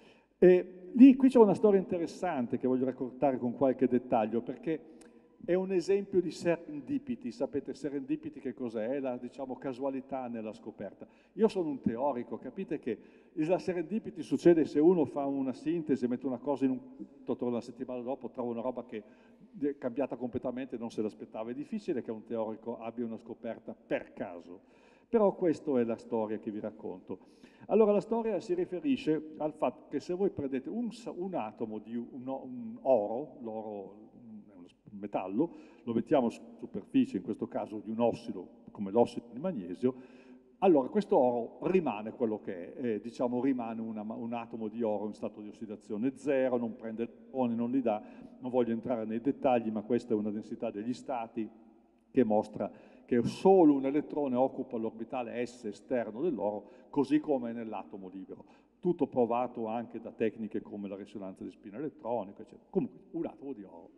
E qui c'è una storia interessante che voglio raccontare con qualche dettaglio, perché è un esempio di serendipity. Sapete serendipity che cos'è? È la, diciamo, casualità nella scoperta. Io sono un teorico, capite che la serendipity succede se uno fa una sintesi, mette una cosa in un torna una settimana dopo, trova una roba che è cambiata completamente, non se l'aspettava. È difficile che un teorico abbia una scoperta per caso. Però questa è la storia che vi racconto. Allora la storia si riferisce al fatto che se voi prendete un atomo di un oro, l'oro metallo, lo mettiamo su superficie, in questo caso di un ossido come l'ossido di magnesio, allora questo oro rimane quello che è, diciamo rimane un atomo di oro in stato di ossidazione zero, non prende elettroni, non li dà, non voglio entrare nei dettagli, ma questa è una densità degli stati che mostra che solo un elettrone occupa l'orbitale S esterno dell'oro, così come nell'atomo libero. Tutto provato anche da tecniche come la risonanza di spina elettronica, eccetera. Comunque un atomo di oro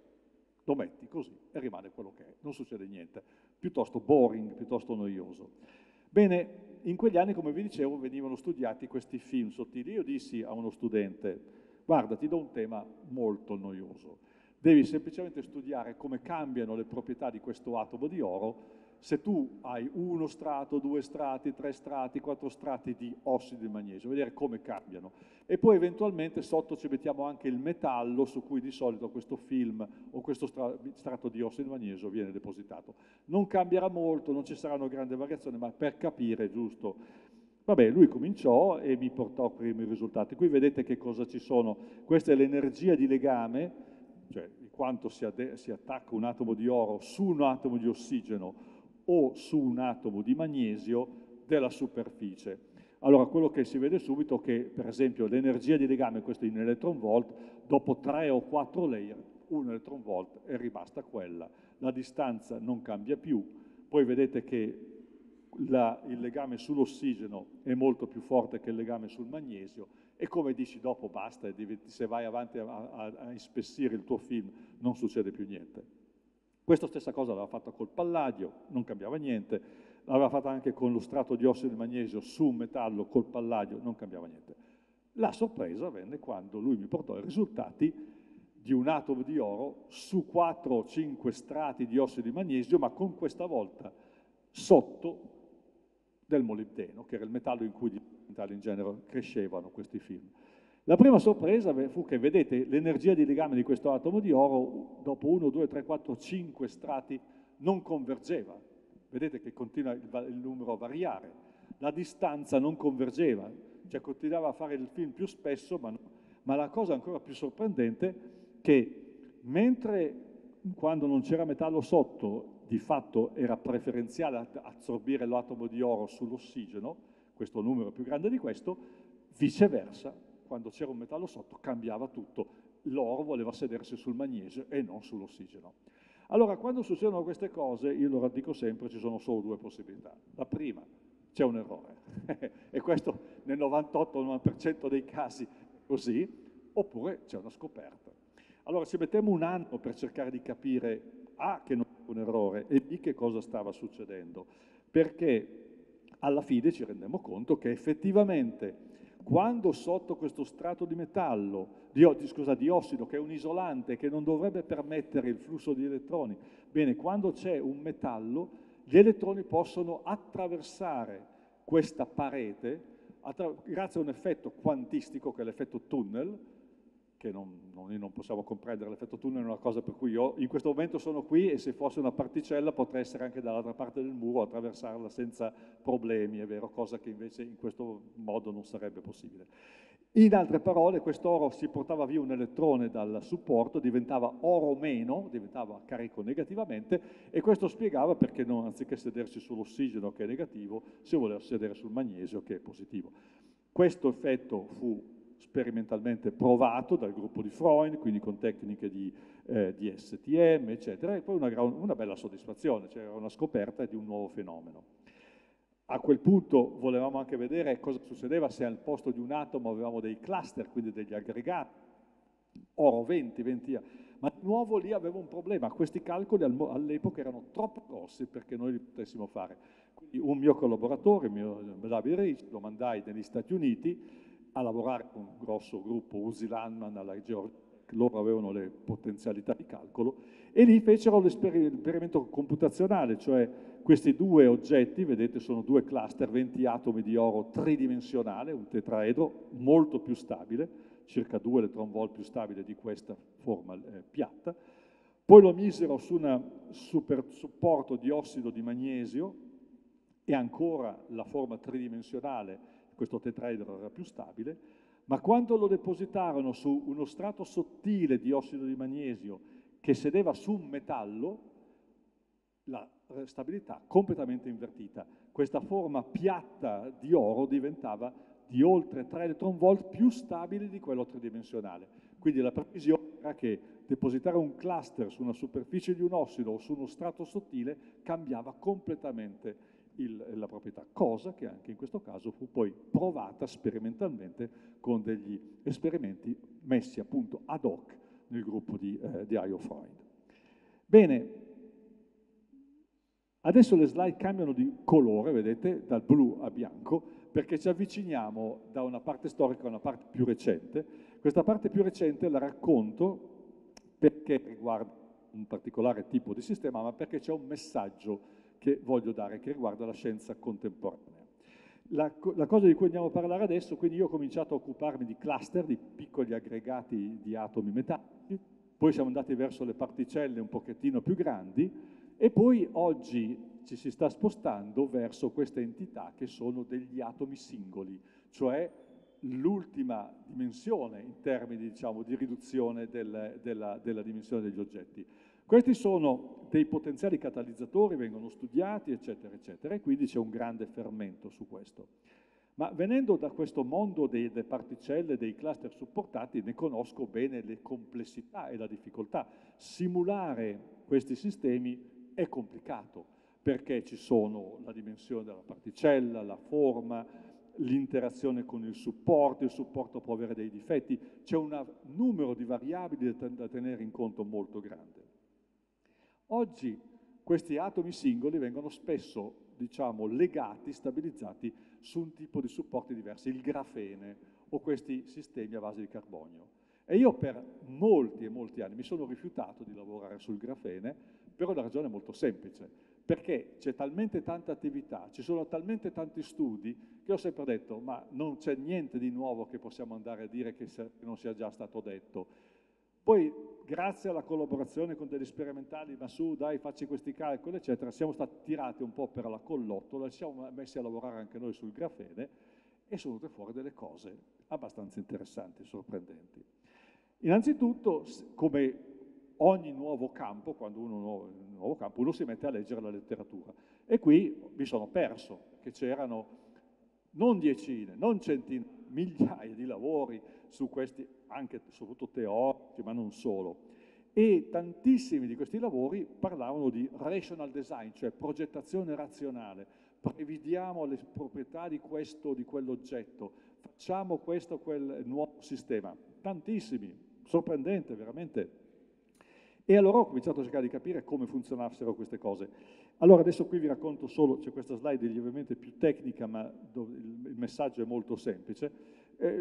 lo metti così e rimane quello che è, non succede niente, piuttosto boring, piuttosto noioso. Bene, in quegli anni, come vi dicevo, venivano studiati questi film sottili. Io dissi a uno studente, guarda, ti do un tema molto noioso, devi semplicemente studiare come cambiano le proprietà di questo atomo di oro se tu hai uno strato, 2 strati, 3 strati, 4 strati di ossido di magnesio, vedere come cambiano. E poi eventualmente sotto ci mettiamo anche il metallo su cui di solito questo film o questo strato di ossido di magnesio viene depositato. Non cambierà molto, non ci saranno grandi variazioni, ma per capire, giusto. Vabbè, lui cominciò e mi portò i primi risultati. Qui vedete che cosa ci sono. Questa è l'energia di legame, cioè quanto si attacca un atomo di oro su un atomo di ossigeno o su un atomo di magnesio della superficie. Allora, quello che si vede subito è che, per esempio, l'energia di legame, questo in electron volt, dopo 3 o 4 layer, un electron volt è rimasta quella. La distanza non cambia più. Poi vedete che il legame sull'ossigeno è molto più forte che il legame sul magnesio, e come dici dopo basta, se vai avanti a ispessire il tuo film non succede più niente. Questa stessa cosa l'aveva fatta col palladio, non cambiava niente, l'aveva fatta anche con lo strato di ossido di magnesio su un metallo col palladio, non cambiava niente. La sorpresa venne quando lui mi portò i risultati di un atomo di oro su 4 o 5 strati di ossido di magnesio, ma con questa volta sotto del molibdeno, che era il metallo in cui in genere crescevano questi film. La prima sorpresa fu che, vedete, l'energia di legame di questo atomo di oro, dopo 1, 2, 3, 4, 5 strati, non convergeva. Vedete che continua il numero a variare. La distanza non convergeva, cioè continuava a fare il film più spesso, ma la cosa ancora più sorprendente che mentre quando non c'era metallo sotto, di fatto era preferenziale assorbire l'atomo di oro sull'ossigeno, questo numero più grande di questo, viceversa, quando c'era un metallo sotto cambiava tutto, l'oro voleva sedersi sul magnesio e non sull'ossigeno. Allora, quando succedono queste cose, io lo dico sempre, ci sono solo due possibilità. La prima, c'è un errore, e questo nel 98-99% dei casi è così, oppure c'è una scoperta. Allora ci mettiamo un anno per cercare di capire A, che non è un errore, e B, che cosa stava succedendo, perché alla fine ci rendiamo conto che effettivamente quando sotto questo strato di metallo, di ossido, che è un isolante che non dovrebbe permettere il flusso di elettroni, bene, quando c'è un metallo, gli elettroni possono attraversare questa parete grazie a un effetto quantistico che è l'effetto tunnel, che noi non possiamo comprendere. L'effetto tunnel è una cosa per cui io in questo momento sono qui e se fosse una particella potrei essere anche dall'altra parte del muro, attraversarla senza problemi, è vero, cosa che invece in questo modo non sarebbe possibile. In altre parole, quest'oro si portava via un elettrone dal supporto, diventava oro meno, diventava carico negativamente, e questo spiegava perché non, anziché sedersi sull'ossigeno che è negativo, si voleva sedere sul magnesio che è positivo. Questo effetto fu sperimentalmente provato dal gruppo di Freund, quindi con tecniche di STM, eccetera, e poi una bella soddisfazione, c'era una scoperta di un nuovo fenomeno. A quel punto volevamo anche vedere cosa succedeva se al posto di un atomo avevamo dei cluster, quindi degli aggregati, oro 20, ma di nuovo lì avevo un problema, questi calcoli all'epoca erano troppo grossi perché noi li potessimo fare. Quindi un mio collaboratore, il mio David Rich, lo mandai negli Stati Uniti a lavorare con un grosso gruppo, Uzi Landman, alla Georgia, loro avevano le potenzialità di calcolo, e lì fecero l'esperimento computazionale, cioè questi due oggetti, vedete, sono due cluster, 20 atomi di oro tridimensionale, un tetraedro molto più stabile, circa 2 electron volt più stabile di questa forma piatta, poi lo misero su un supporto di ossido di magnesio, e ancora la forma tridimensionale, questo tetraedro era più stabile, ma quando lo depositarono su uno strato sottile di ossido di magnesio che sedeva su un metallo, la stabilità completamente invertita. Questa forma piatta di oro diventava di oltre 3 electron volt più stabile di quello tridimensionale. Quindi la previsione era che depositare un cluster su una superficie di un ossido o su uno strato sottile cambiava completamente la proprietà, cosa che anche in questo caso fu poi provata sperimentalmente con degli esperimenti messi appunto ad hoc nel gruppo di I.O. Freund. Bene, adesso le slide cambiano di colore, vedete, dal blu a bianco, perché ci avviciniamo da una parte storica a una parte più recente. Questa parte più recente la racconto perché riguarda un particolare tipo di sistema, ma perché c'è un messaggio che voglio dare, che riguarda la scienza contemporanea. La cosa di cui andiamo a parlare adesso, quindi io ho cominciato a occuparmi di cluster, di piccoli aggregati di atomi metallici, poi siamo andati verso le particelle un pochettino più grandi, e poi oggi ci si sta spostando verso queste entità che sono degli atomi singoli, cioè l'ultima dimensione in termini, diciamo, di riduzione della dimensione degli oggetti. Questi sono dei potenziali catalizzatori, vengono studiati, eccetera, eccetera, e quindi c'è un grande fermento su questo. Ma venendo da questo mondo delle particelle, dei cluster supportati, ne conosco bene le complessità e la difficoltà. Simulare questi sistemi è complicato, perché ci sono la dimensione della particella, la forma, l'interazione con il supporto può avere dei difetti, c'è un numero di variabili da tenere in conto molto grande. Oggi questi atomi singoli vengono spesso, diciamo, legati, stabilizzati su un tipo di supporti diversi, il grafene o questi sistemi a base di carbonio. E io per molti e molti anni mi sono rifiutato di lavorare sul grafene per una ragione molto semplice, perché c'è talmente tanta attività, ci sono talmente tanti studi, che ho sempre detto, ma non c'è niente di nuovo che possiamo andare a dire che non sia già stato detto. Poi, grazie alla collaborazione con degli sperimentali, ma su, dai, facci questi calcoli, eccetera, siamo stati tirati un po' per la collottola, ci siamo messi a lavorare anche noi sul grafene e sono venute fuori delle cose abbastanza interessanti, sorprendenti. Innanzitutto, come ogni nuovo campo, quando un nuovo campo, uno si mette a leggere la letteratura. E qui mi sono perso, che c'erano non decine, non centinaia, migliaia di lavori su questi, anche soprattutto teorici, ma non solo. E tantissimi di questi lavori parlavano di rational design, cioè progettazione razionale. Prevediamo le proprietà di questo o di quell'oggetto, facciamo questo o quel nuovo sistema. Tantissimi, sorprendente veramente. E allora ho cominciato a cercare di capire come funzionassero queste cose. Allora adesso qui vi racconto solo, c'è questa slide lievemente più tecnica, ma il messaggio è molto semplice.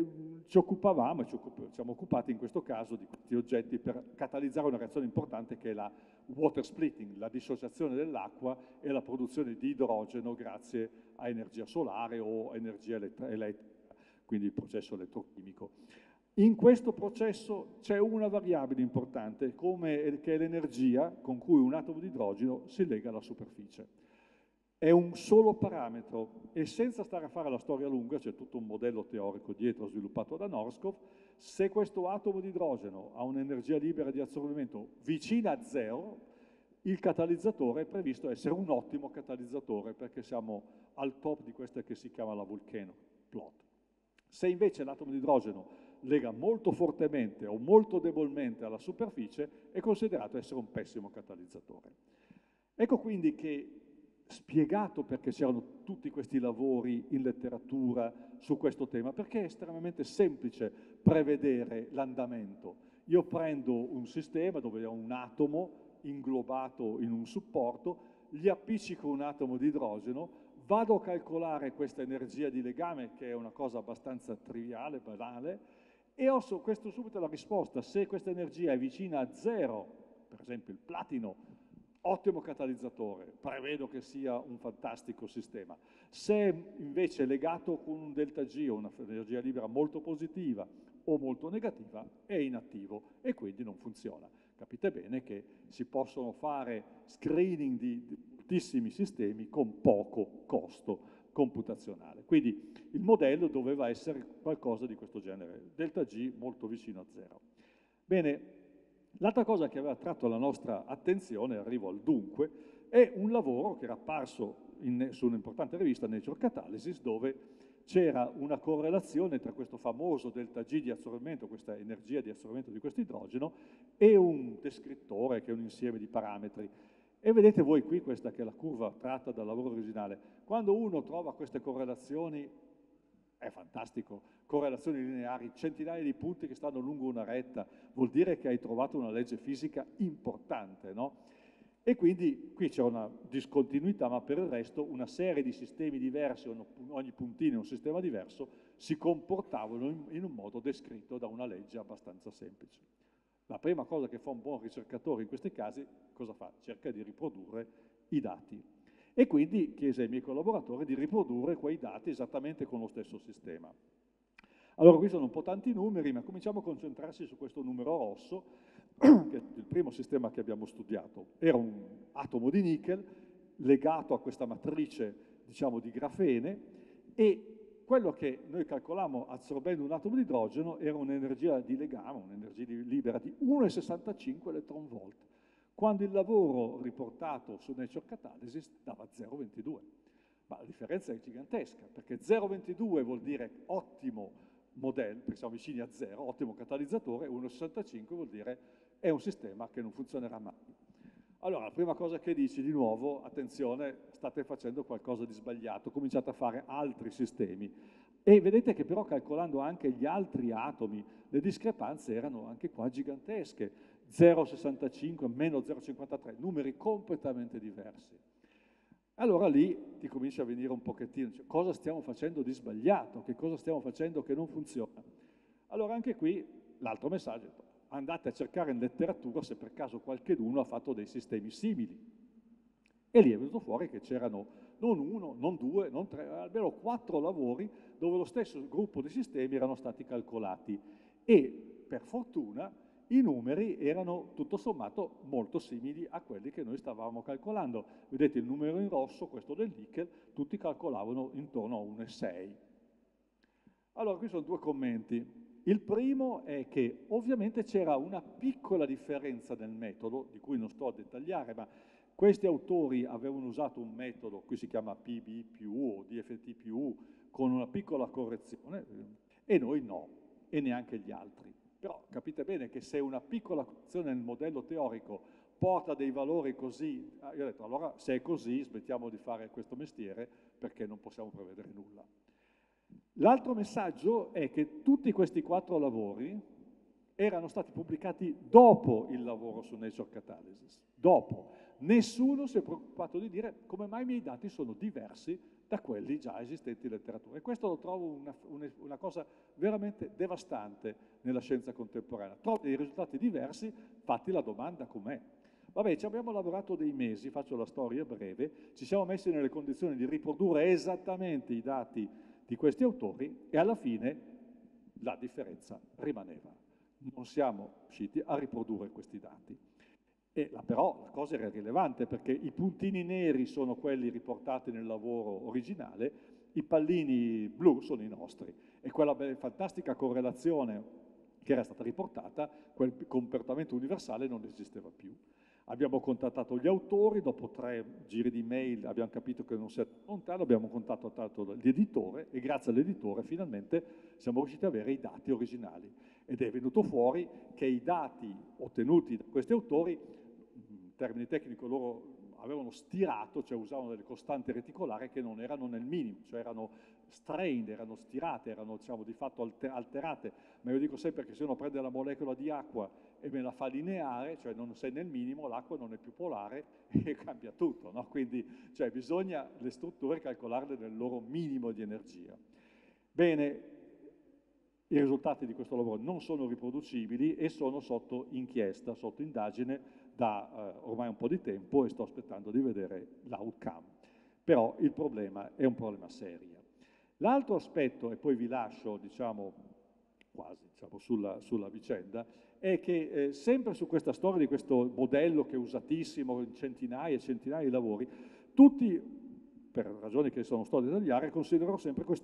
Ci occupavamo, siamo occupati in questo caso di questi oggetti per catalizzare una reazione importante che è la water splitting, la dissociazione dell'acqua e la produzione di idrogeno grazie a energia solare o energia elettrica, quindi il processo elettrochimico. In questo processo c'è una variabile importante, che è l'energia con cui un atomo di idrogeno si lega alla superficie. È un solo parametro e senza stare a fare la storia lunga, c'è tutto un modello teorico dietro sviluppato da Norskov, se questo atomo di idrogeno ha un'energia libera di assorbimento vicina a zero, il catalizzatore è previsto essere un ottimo catalizzatore perché siamo al top di questa che si chiama la volcano plot. Se invece l'atomo di idrogeno lega molto fortemente o molto debolmente alla superficie, è considerato essere un pessimo catalizzatore. Ecco quindi che, spiegato perché c'erano tutti questi lavori in letteratura su questo tema, perché è estremamente semplice prevedere l'andamento. Io prendo un sistema dove ho un atomo inglobato in un supporto, gli appiccico un atomo di idrogeno, vado a calcolare questa energia di legame, che è una cosa abbastanza triviale, banale, e ho questo subito la risposta. Se questa energia è vicina a zero, per esempio il platino, ottimo catalizzatore, prevedo che sia un fantastico sistema. Se invece è legato con un delta G o una energia libera molto positiva o molto negativa, è inattivo e quindi non funziona. Capite bene che si possono fare screening di moltissimi sistemi con poco costo computazionale. Quindi il modello doveva essere qualcosa di questo genere, delta G molto vicino a zero. Bene, l'altra cosa che aveva attratto la nostra attenzione, arrivo al dunque, è un lavoro che era apparso su un'importante rivista, Nature Catalysis, dove c'era una correlazione tra questo famoso delta G di assorbimento, questa energia di assorbimento di questo idrogeno, e un descrittore che è un insieme di parametri. E vedete voi qui questa che è la curva tratta dal lavoro originale. Quando uno trova queste correlazioni, è fantastico, correlazioni lineari, centinaia di punti che stanno lungo una retta, vuol dire che hai trovato una legge fisica importante, no? E quindi qui c'è una discontinuità, ma per il resto una serie di sistemi diversi, ogni puntino è un sistema diverso, si comportavano in un modo descritto da una legge abbastanza semplice. La prima cosa che fa un buon ricercatore in questi casi, cosa fa? Cerca di riprodurre i dati. E quindi chiese ai miei collaboratori di riprodurre quei dati esattamente con lo stesso sistema. Allora qui sono un po' tanti numeri, ma cominciamo a concentrarsi su questo numero rosso, che è il primo sistema che abbiamo studiato. Era un atomo di nickel legato a questa matrice, diciamo, di grafene, e quello che noi calcolammo assorbendo un atomo di idrogeno era un'energia di legame, un'energia libera di 1,65 eletronvolt, quando il lavoro riportato su Nature Catalysis dava 0,22. Ma la differenza è gigantesca, perché 0,22 vuol dire ottimo modello, perché siamo vicini a 0, ottimo catalizzatore, 1,65 vuol dire è un sistema che non funzionerà mai. Allora, la prima cosa che dici di nuovo, attenzione, state facendo qualcosa di sbagliato, cominciate a fare altri sistemi. E vedete che però calcolando anche gli altri atomi, le discrepanze erano anche qua gigantesche, 0,65, meno 0,53, numeri completamente diversi. Allora lì ti comincia a venire un pochettino, cioè, cosa stiamo facendo di sbagliato, che cosa stiamo facendo che non funziona. Allora anche qui l'altro messaggio, andate a cercare in letteratura se per caso qualcuno ha fatto dei sistemi simili. E lì è venuto fuori che c'erano non uno, non due, non tre, almeno 4 lavori dove lo stesso gruppo di sistemi erano stati calcolati. E per fortuna i numeri erano tutto sommato molto simili a quelli che noi stavamo calcolando. Vedete il numero in rosso, questo del nickel, tutti calcolavano intorno a 1,6. Allora qui sono due commenti. Il primo è che ovviamente c'era una piccola differenza nel metodo, di cui non sto a dettagliare, ma questi autori avevano usato un metodo, qui si chiama PB+U o DFT+U, con una piccola correzione, e noi no, e neanche gli altri. Però capite bene che se una piccola correzione nel modello teorico porta dei valori così, io ho detto allora se è così smettiamo di fare questo mestiere perché non possiamo prevedere nulla. L'altro messaggio è che tutti questi 4 lavori erano stati pubblicati dopo il lavoro su Nature Catalysis, dopo. Nessuno si è preoccupato di dire come mai i miei dati sono diversi da quelli già esistenti in letteratura. E questo lo trovo una cosa veramente devastante nella scienza contemporanea. Trovo dei risultati diversi, fatti la domanda com'è. Vabbè, ci abbiamo lavorato dei mesi, faccio la storia breve, ci siamo messi nelle condizioni di riprodurre esattamente i dati di questi autori e alla fine la differenza rimaneva. Non siamo riusciti a riprodurre questi dati. Però la cosa era rilevante perché i puntini neri sono quelli riportati nel lavoro originale, i pallini blu sono i nostri e quella fantastica correlazione che era stata riportata, quel comportamento universale non esisteva più. Abbiamo contattato gli autori, dopo 3 giri di mail abbiamo capito che non si è lontano, abbiamo contattato l'editore e grazie all'editore finalmente siamo riusciti ad avere i dati originali. Ed è venuto fuori che i dati ottenuti da questi autori, in termini tecnici loro avevano stirato, cioè usavano delle costanti reticolari che non erano nel minimo, cioè erano strained, erano stirate, erano diciamo di fatto alterate, ma io dico sempre che se uno prende la molecola di acqua e me la fa lineare, cioè non sei nel minimo, l'acqua non è più polare e cambia tutto, no? Quindi cioè, bisogna le strutture calcolarle nel loro minimo di energia. Bene, i risultati di questo lavoro non sono riproducibili e sono sotto inchiesta, sotto indagine da ormai un po' di tempo e sto aspettando di vedere l'outcome. Però il problema è un problema serio. L'altro aspetto, e poi vi lascio, diciamo, quasi sulla vicenda, è che sempre su questa storia di questo modello che è usatissimo in centinaia e centinaia di lavori, tutti, per ragioni che sono sto a dettagliare, considerano sempre questo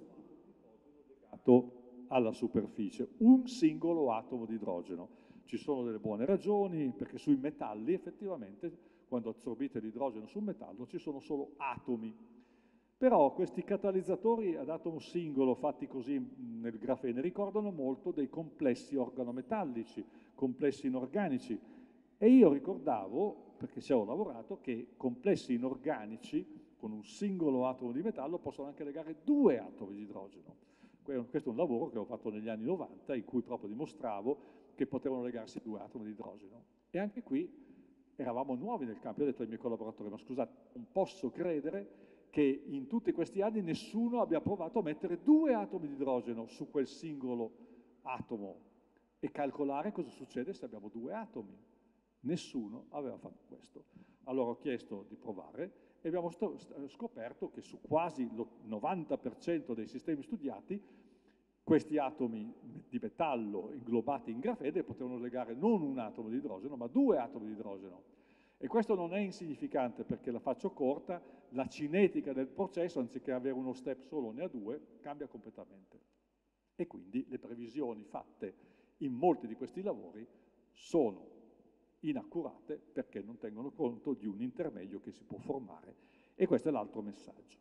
legato alla superficie, un singolo atomo di idrogeno. Ci sono delle buone ragioni, perché sui metalli effettivamente, quando assorbite l'idrogeno sul metallo, ci sono solo atomi. Però questi catalizzatori ad atomo singolo fatti così nel grafene ricordano molto dei complessi organometallici, complessi inorganici. E io ricordavo, perché ci avevo lavorato, che complessi inorganici con un singolo atomo di metallo possono anche legare 2 atomi di idrogeno. Questo è un lavoro che ho fatto negli anni 90, in cui proprio dimostravo che potevano legarsi 2 atomi di idrogeno. E anche qui eravamo nuovi nel campo. Io ho detto ai miei collaboratori, ma scusate, non posso credere che in tutti questi anni nessuno abbia provato a mettere 2 atomi di idrogeno su quel singolo atomo e calcolare cosa succede se abbiamo 2 atomi. Nessuno aveva fatto questo. Allora ho chiesto di provare e abbiamo scoperto che su quasi il 90% dei sistemi studiati questi atomi di metallo inglobati in grafene potevano legare non un atomo di idrogeno, ma 2 atomi di idrogeno. E questo non è insignificante perché, la faccio corta, la cinetica del processo, anziché avere uno step solo, ne ha 2, cambia completamente. E quindi le previsioni fatte in molti di questi lavori sono inaccurate perché non tengono conto di un intermedio che si può formare. E questo è l'altro messaggio.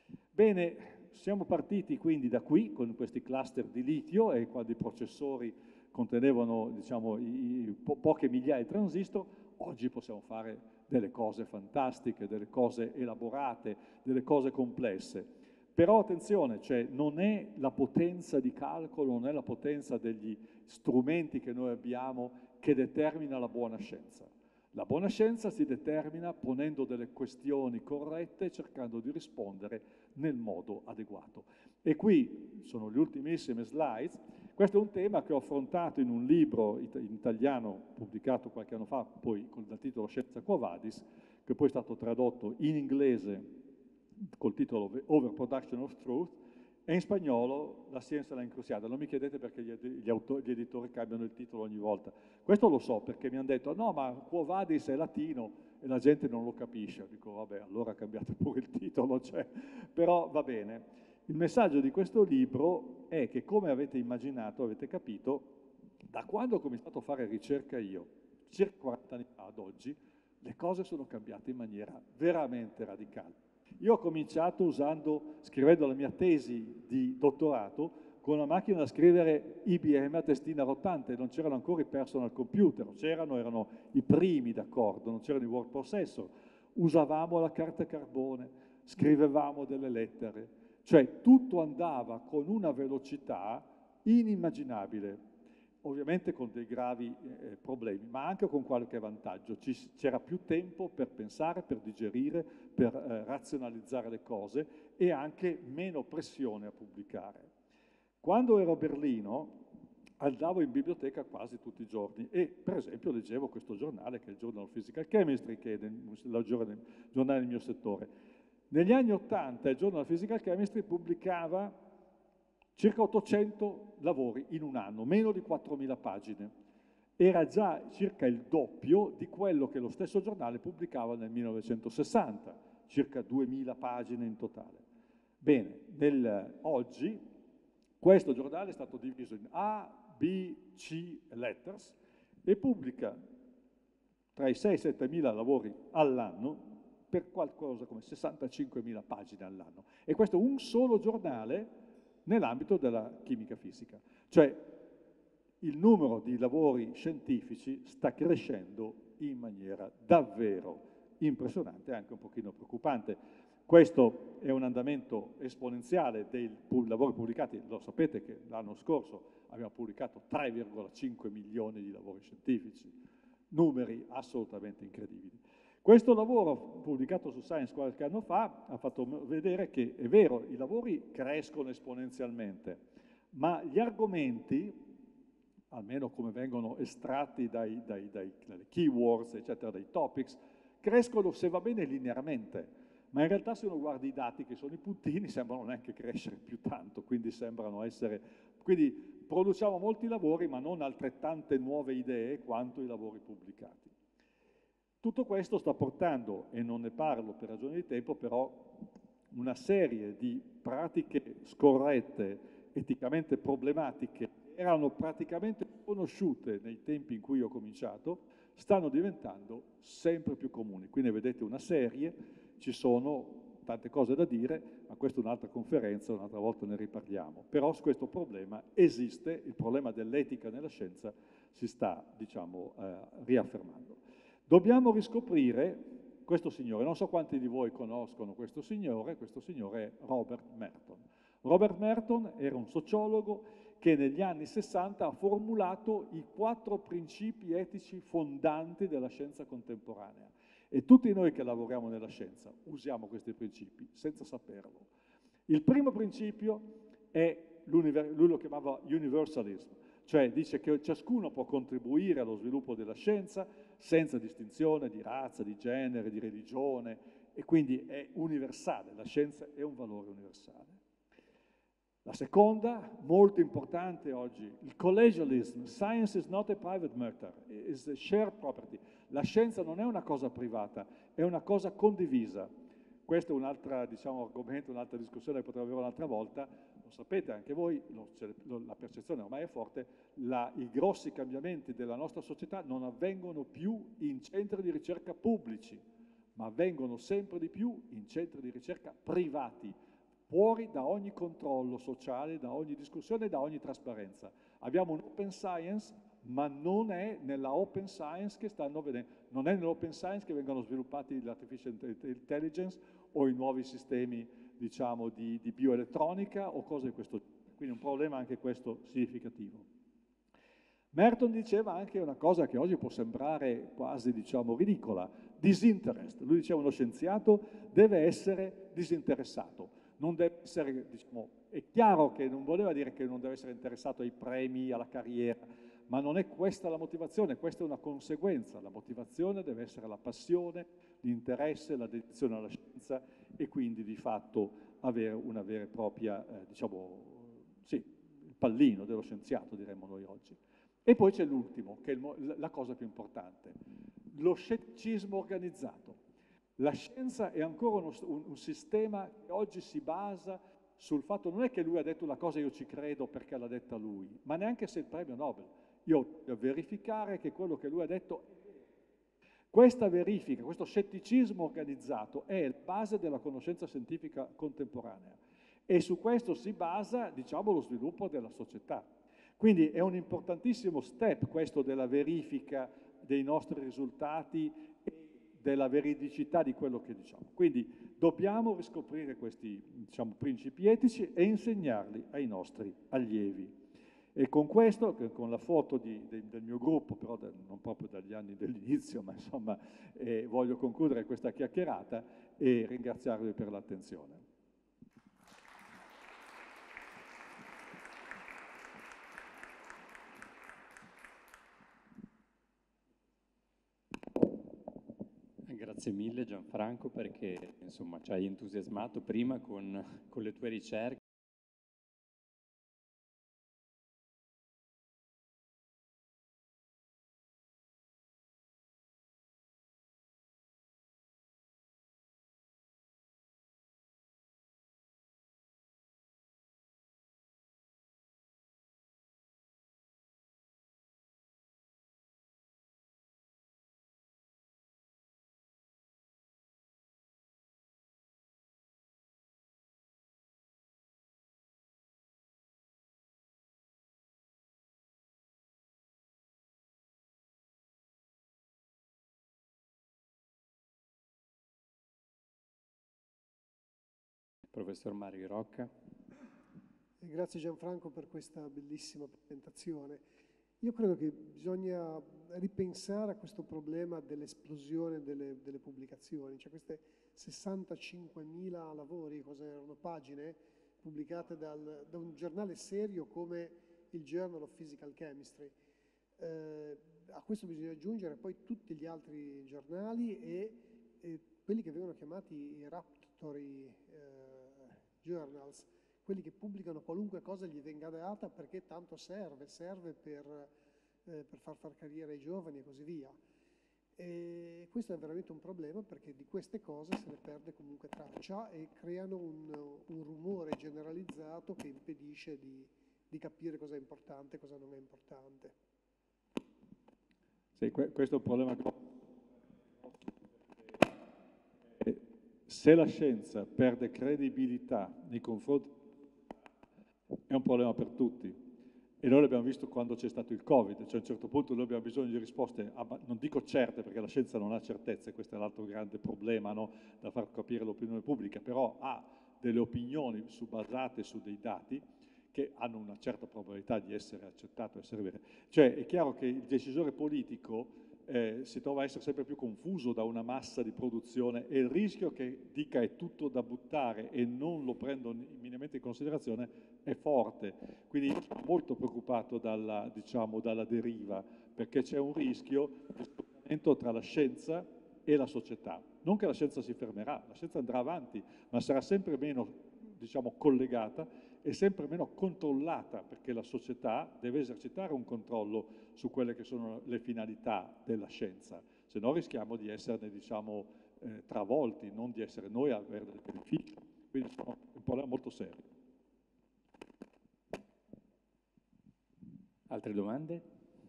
Bene, siamo partiti quindi da qui con questi cluster di litio e quando i processori contenevano diciamo, poche migliaia di transistor, oggi possiamo fare delle cose fantastiche, delle cose elaborate, delle cose complesse. Però attenzione, cioè, non è la potenza di calcolo, non è la potenza degli strumenti che noi abbiamo che determina la buona scienza. La buona scienza si determina ponendo delle questioni corrette e cercando di rispondere nel modo adeguato. E qui sono le ultimissime slides. Questo è un tema che ho affrontato in un libro in italiano pubblicato qualche anno fa, poi dal titolo Scienza Quo Vadis, che poi è stato tradotto in inglese col titolo Overproduction of Truth, e in spagnolo La Ciencia la Incruciata. Non mi chiedete perché gli editori cambiano il titolo ogni volta. Questo lo so perché mi hanno detto no, ma Quo Vadis è latino e la gente non lo capisce. Dico vabbè, allora cambiate pure il titolo, cioè. Però va bene. Il messaggio di questo libro è che, come avete immaginato, avete capito, da quando ho cominciato a fare ricerca io, circa 40 anni fa ad oggi, le cose sono cambiate in maniera veramente radicale. Io ho cominciato scrivendo la mia tesi di dottorato con una macchina da scrivere IBM a testina rotante, non c'erano ancora i personal computer, erano i primi, d'accordo, non c'erano i word processor, usavamo la carta carbone, scrivevamo delle lettere, cioè tutto andava con una velocità inimmaginabile, ovviamente con dei gravi problemi, ma anche con qualche vantaggio. C'era più tempo per pensare, per digerire, per razionalizzare le cose e anche meno pressione a pubblicare. Quando ero a Berlino andavo in biblioteca quasi tutti i giorni e per esempio leggevo questo giornale che è il Journal of Physical Chemistry, che è il giornale del mio settore. Negli anni '80 il Journal of Physical Chemistry pubblicava circa 800 lavori in un anno, meno di 4.000 pagine. Era già circa il doppio di quello che lo stesso giornale pubblicava nel 1960, circa 2.000 pagine in totale. Bene, oggi questo giornale è stato diviso in A, B, C letters e pubblica tra i 6 e i 7.000 lavori all'anno per qualcosa come 65.000 pagine all'anno. E questo è un solo giornale nell'ambito della chimica fisica. Cioè il numero di lavori scientifici sta crescendo in maniera davvero impressionante e anche un pochino preoccupante. Questo è un andamento esponenziale dei lavori pubblicati. Lo sapete che l'anno scorso abbiamo pubblicato 3,5 milioni di lavori scientifici, numeri assolutamente incredibili. Questo lavoro pubblicato su Science qualche anno fa ha fatto vedere che è vero, i lavori crescono esponenzialmente, ma gli argomenti, almeno come vengono estratti dalle keywords, eccetera, dai topics, crescono, se va bene, linearmente. Ma in realtà se uno guarda i dati, che sono i puntini, sembrano neanche crescere più tanto, quindi sembrano essere... Quindi produciamo molti lavori, ma non altrettante nuove idee quanto i lavori pubblicati. Tutto questo sta portando, e non ne parlo per ragioni di tempo, però una serie di pratiche scorrette, eticamente problematiche, che erano praticamente conosciute nei tempi in cui ho cominciato, stanno diventando sempre più comuni. Qui ne vedete una serie, ci sono tante cose da dire, ma questa è un'altra conferenza, un'altra volta ne riparliamo. Però su questo problema esiste, il problema dell'etica nella scienza si sta, diciamo, riaffermando. Dobbiamo riscoprire questo signore, non so quanti di voi conoscono questo signore è Robert Merton. Robert Merton era un sociologo che negli anni 60 ha formulato i 4 principi etici fondanti della scienza contemporanea. E tutti noi che lavoriamo nella scienza usiamo questi principi senza saperlo. Il primo principio è, lui lo chiamava universalism, cioè dice che ciascuno può contribuire allo sviluppo della scienza senza distinzione di razza, di genere, di religione, e quindi è universale, la scienza è un valore universale. La seconda, molto importante oggi, il collegialism. Science is not a private matter, it's a shared property. La scienza non è una cosa privata, è una cosa condivisa. Questo è un altro, diciamo, argomento, un'altra discussione che potremo avere un'altra volta. Lo sapete anche voi, la percezione ormai è forte, i grossi cambiamenti della nostra società non avvengono più in centri di ricerca pubblici, ma avvengono sempre di più in centri di ricerca privati, fuori da ogni controllo sociale, da ogni discussione, da ogni trasparenza. Abbiamo un open science, ma non è nella open science che stanno vedendo, non è nell'open science che vengono sviluppati l'artificial intelligence o i nuovi sistemi, diciamo, di bioelettronica o cose di questo tipo. Quindi un problema anche questo significativo. Merton diceva anche una cosa che oggi può sembrare quasi, diciamo, ridicola, disinterest. Lui diceva uno scienziato deve essere disinteressato. Non deve essere, diciamo, è chiaro che non voleva dire che non deve essere interessato ai premi, alla carriera, ma non è questa la motivazione, questa è una conseguenza. La motivazione deve essere la passione, l'interesse, la dedizione alla scienza e quindi di fatto avere una vera e propria, diciamo, sì, il pallino dello scienziato, diremmo noi oggi. E poi c'è l'ultimo, che è la cosa più importante, lo scetticismo organizzato. La scienza è ancora un sistema che oggi si basa sul fatto, non è che lui ha detto una cosa e io ci credo perché l'ha detta lui, ma neanche se il premio Nobel. Io devo verificare che quello che lui ha detto è vero. Questa verifica, questo scetticismo organizzato è la base della conoscenza scientifica contemporanea e su questo si basa, diciamo, lo sviluppo della società. Quindi è un importantissimo step questo della verifica dei nostri risultati e della veridicità di quello che diciamo. Quindi dobbiamo riscoprire questi, diciamo, principi etici e insegnarli ai nostri allievi. E con questo, con la foto del mio gruppo, però non proprio dagli anni dell'inizio, ma insomma voglio concludere questa chiacchierata e ringraziarvi per l'attenzione. Grazie mille Gianfranco perché insomma ci hai entusiasmato prima con le tue ricerche. Professor Mario Rocca. Grazie Gianfranco per questa bellissima presentazione. Io credo che bisogna ripensare a questo problema dell'esplosione delle pubblicazioni, cioè queste 65.000 lavori, cosa erano, pagine pubblicate da un giornale serio come il Journal of Physical Chemistry. A questo bisogna aggiungere poi tutti gli altri giornali e quelli che vengono chiamati i Raptory Journals, quelli che pubblicano qualunque cosa gli venga data perché tanto serve per far carriera ai giovani e così via. E questo è veramente un problema perché di queste cose se ne perde comunque traccia e creano un rumore generalizzato che impedisce di capire cosa è importante e cosa non è importante. Sì, questo è un problema grosso. Se la scienza perde credibilità nei confronti è un problema per tutti. E noi l'abbiamo visto quando c'è stato il Covid, cioè a un certo punto noi abbiamo bisogno di risposte, non dico certe perché la scienza non ha certezze, questo è l'altro grande problema, no? Da far capire l'opinione pubblica, però ha delle opinioni basate su dei dati che hanno una certa probabilità di essere accettato, essere vere. Cioè è chiaro che il decisore politico si trova a essere sempre più confuso da una massa di produzione e il rischio che dica è tutto da buttare e non lo prendo minimamente in considerazione è forte. Quindi io sono molto preoccupato dalla deriva, perché c'è un rischio di spostamento tra la scienza e la società. Non che la scienza si fermerà, la scienza andrà avanti, ma sarà sempre meno collegata e sempre meno controllata, perché la società deve esercitare un controllo su quelle che sono le finalità della scienza, se no rischiamo di esserne travolti, non di essere noi a avere dei benefici. Quindi è un problema molto serio. Altre domande?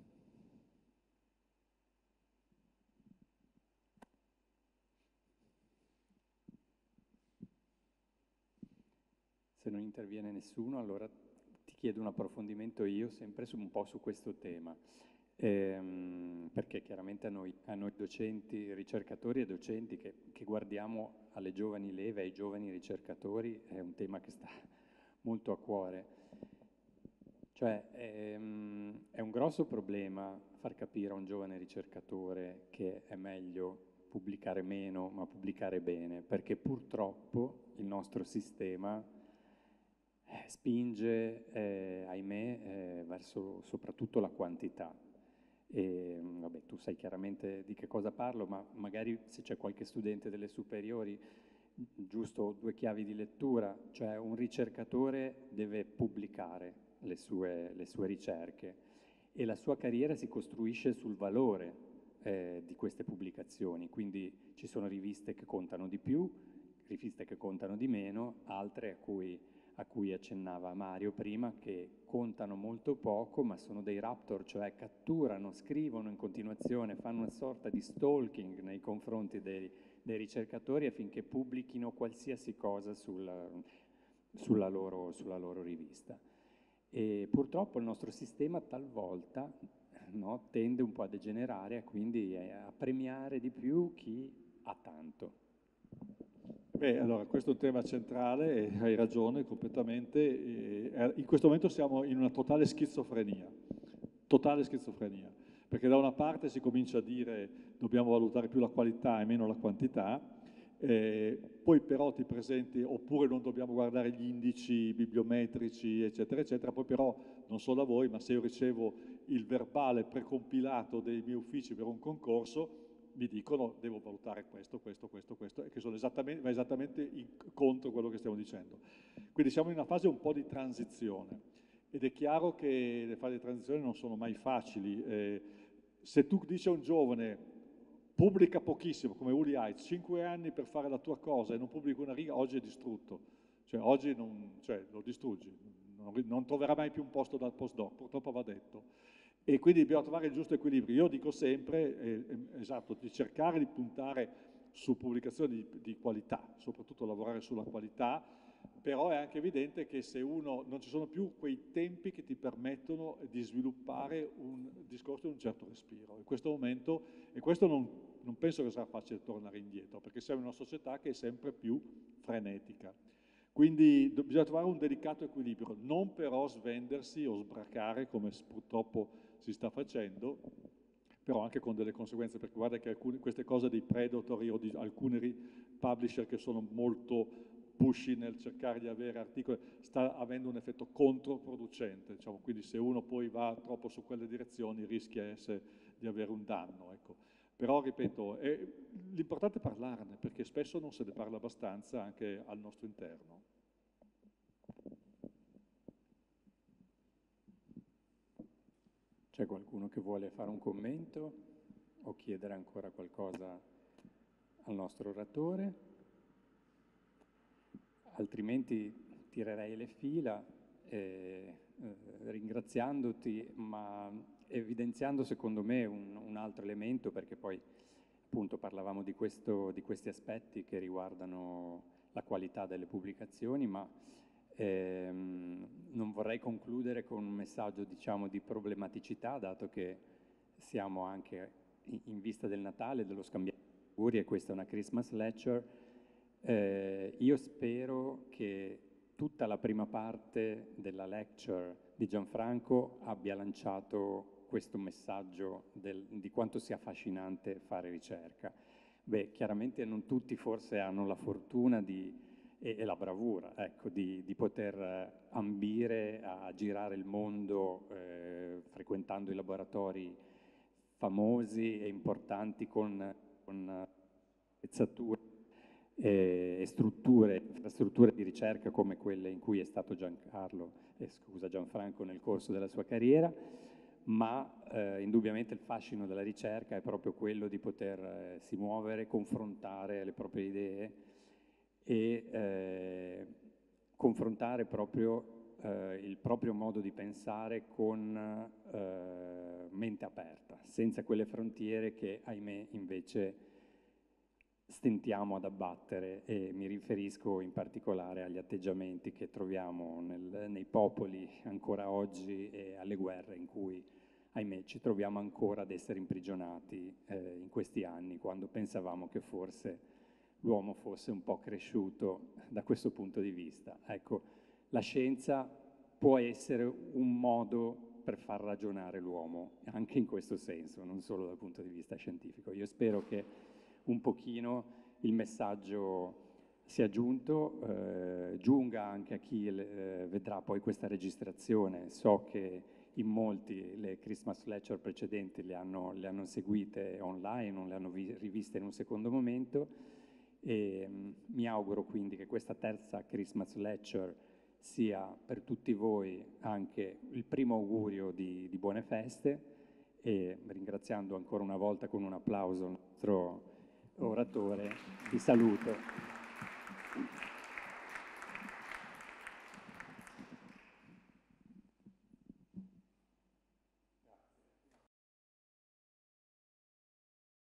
Se non interviene nessuno, allora ti chiedo un approfondimento io, sempre un po' su questo tema, perché chiaramente a noi docenti, ricercatori e docenti che guardiamo alle giovani leve, ai giovani ricercatori, è un tema che sta molto a cuore. Cioè è un grosso problema far capire a un giovane ricercatore che è meglio pubblicare meno ma pubblicare bene, perché purtroppo il nostro sistema spinge, ahimè, verso soprattutto la quantità. E, vabbè, tu sai chiaramente di che cosa parlo, ma magari se c'è qualche studente delle superiori, giusto 2 chiavi di lettura, cioè un ricercatore deve pubblicare le sue ricerche e la sua carriera si costruisce sul valore di queste pubblicazioni, quindi ci sono riviste che contano di più, riviste che contano di meno, altre a cui accennava Mario prima, che contano molto poco, ma sono dei raptor, cioè catturano, scrivono in continuazione, fanno una sorta di stalking nei confronti dei ricercatori affinché pubblichino qualsiasi cosa sulla loro rivista. E purtroppo il nostro sistema talvolta, no, tende un po' a degenerare e quindi a premiare di più chi ha tanto. Beh, allora, questo è un tema centrale e hai ragione completamente. In questo momento siamo in una totale schizofrenia, perché da una parte si comincia a dire dobbiamo valutare più la qualità e meno la quantità, poi però ti presenti, oppure non dobbiamo guardare gli indici bibliometrici, eccetera, eccetera, poi però, non so da voi, ma se io ricevo il verbale precompilato dei miei uffici per un concorso, mi dicono devo valutare questo, e che va esattamente contro quello che stiamo dicendo. Quindi siamo in una fase un po' di transizione ed è chiaro che le fasi di transizione non sono mai facili. Se tu dici a un giovane pubblica pochissimo, come Uli Heitz, 5 anni per fare la tua cosa e non pubblica una riga, oggi è distrutto. Cioè oggi lo distruggi, non troverà mai più un posto dal postdoc, purtroppo va detto. E quindi dobbiamo trovare il giusto equilibrio. Io dico sempre, esatto, di cercare di puntare su pubblicazioni di qualità, soprattutto lavorare sulla qualità, però è anche evidente che se non ci sono più quei tempi che ti permettono di sviluppare un discorso di un certo respiro. In questo momento, e questo non penso che sarà facile tornare indietro, perché siamo in una società che è sempre più frenetica. Quindi bisogna trovare un delicato equilibrio, non però svendersi o sbracare come purtroppo si sta facendo, però anche con delle conseguenze, perché guarda che queste cose dei predatori o di alcuni publisher che sono molto pushy nel cercare di avere articoli, sta avendo un effetto controproducente, diciamo. Quindi se uno poi va troppo su quelle direzioni rischia di avere un danno, ecco. Però, ripeto, l'importante è parlarne, perché spesso non se ne parla abbastanza anche al nostro interno. C'è qualcuno che vuole fare un commento o chiedere ancora qualcosa al nostro oratore? Altrimenti tirerei le fila ringraziandoti, ma evidenziando secondo me un altro elemento, perché poi appunto parlavamo di questi aspetti che riguardano la qualità delle pubblicazioni, ma non vorrei concludere con un messaggio, diciamo, di problematicità, dato che siamo anche in vista del Natale, dello scambio di auguri, e questa è una Christmas lecture. Io spero che tutta la prima parte della lecture di Gianfranco abbia lanciato questo messaggio di quanto sia affascinante fare ricerca. Beh, chiaramente non tutti forse hanno la fortuna e la bravura, ecco, di poter ambire a girare il mondo frequentando i laboratori famosi e importanti con attrezzature e infrastrutture di ricerca come quelle in cui è stato Gianfranco nel corso della sua carriera, ma indubbiamente il fascino della ricerca è proprio quello di potersi muovere, confrontare le proprie idee e confrontare proprio il proprio modo di pensare con mente aperta, senza quelle frontiere che, ahimè, invece stentiamo ad abbattere, e mi riferisco in particolare agli atteggiamenti che troviamo nei popoli ancora oggi e alle guerre in cui, ahimè, ci troviamo ancora ad essere imprigionati in questi anni, quando pensavamo che forse l'uomo fosse un po' cresciuto da questo punto di vista. Ecco, la scienza può essere un modo per far ragionare l'uomo, anche in questo senso, non solo dal punto di vista scientifico. Io spero che un pochino il messaggio sia giunto, giunga anche a chi vedrà poi questa registrazione. So che in molti le Christmas lecture precedenti le hanno seguite online, non le hanno riviste in un secondo momento, e mi auguro quindi che questa terza Christmas lecture sia per tutti voi anche il primo augurio di buone feste, e ringraziando ancora una volta con un applauso il nostro oratore, vi saluto.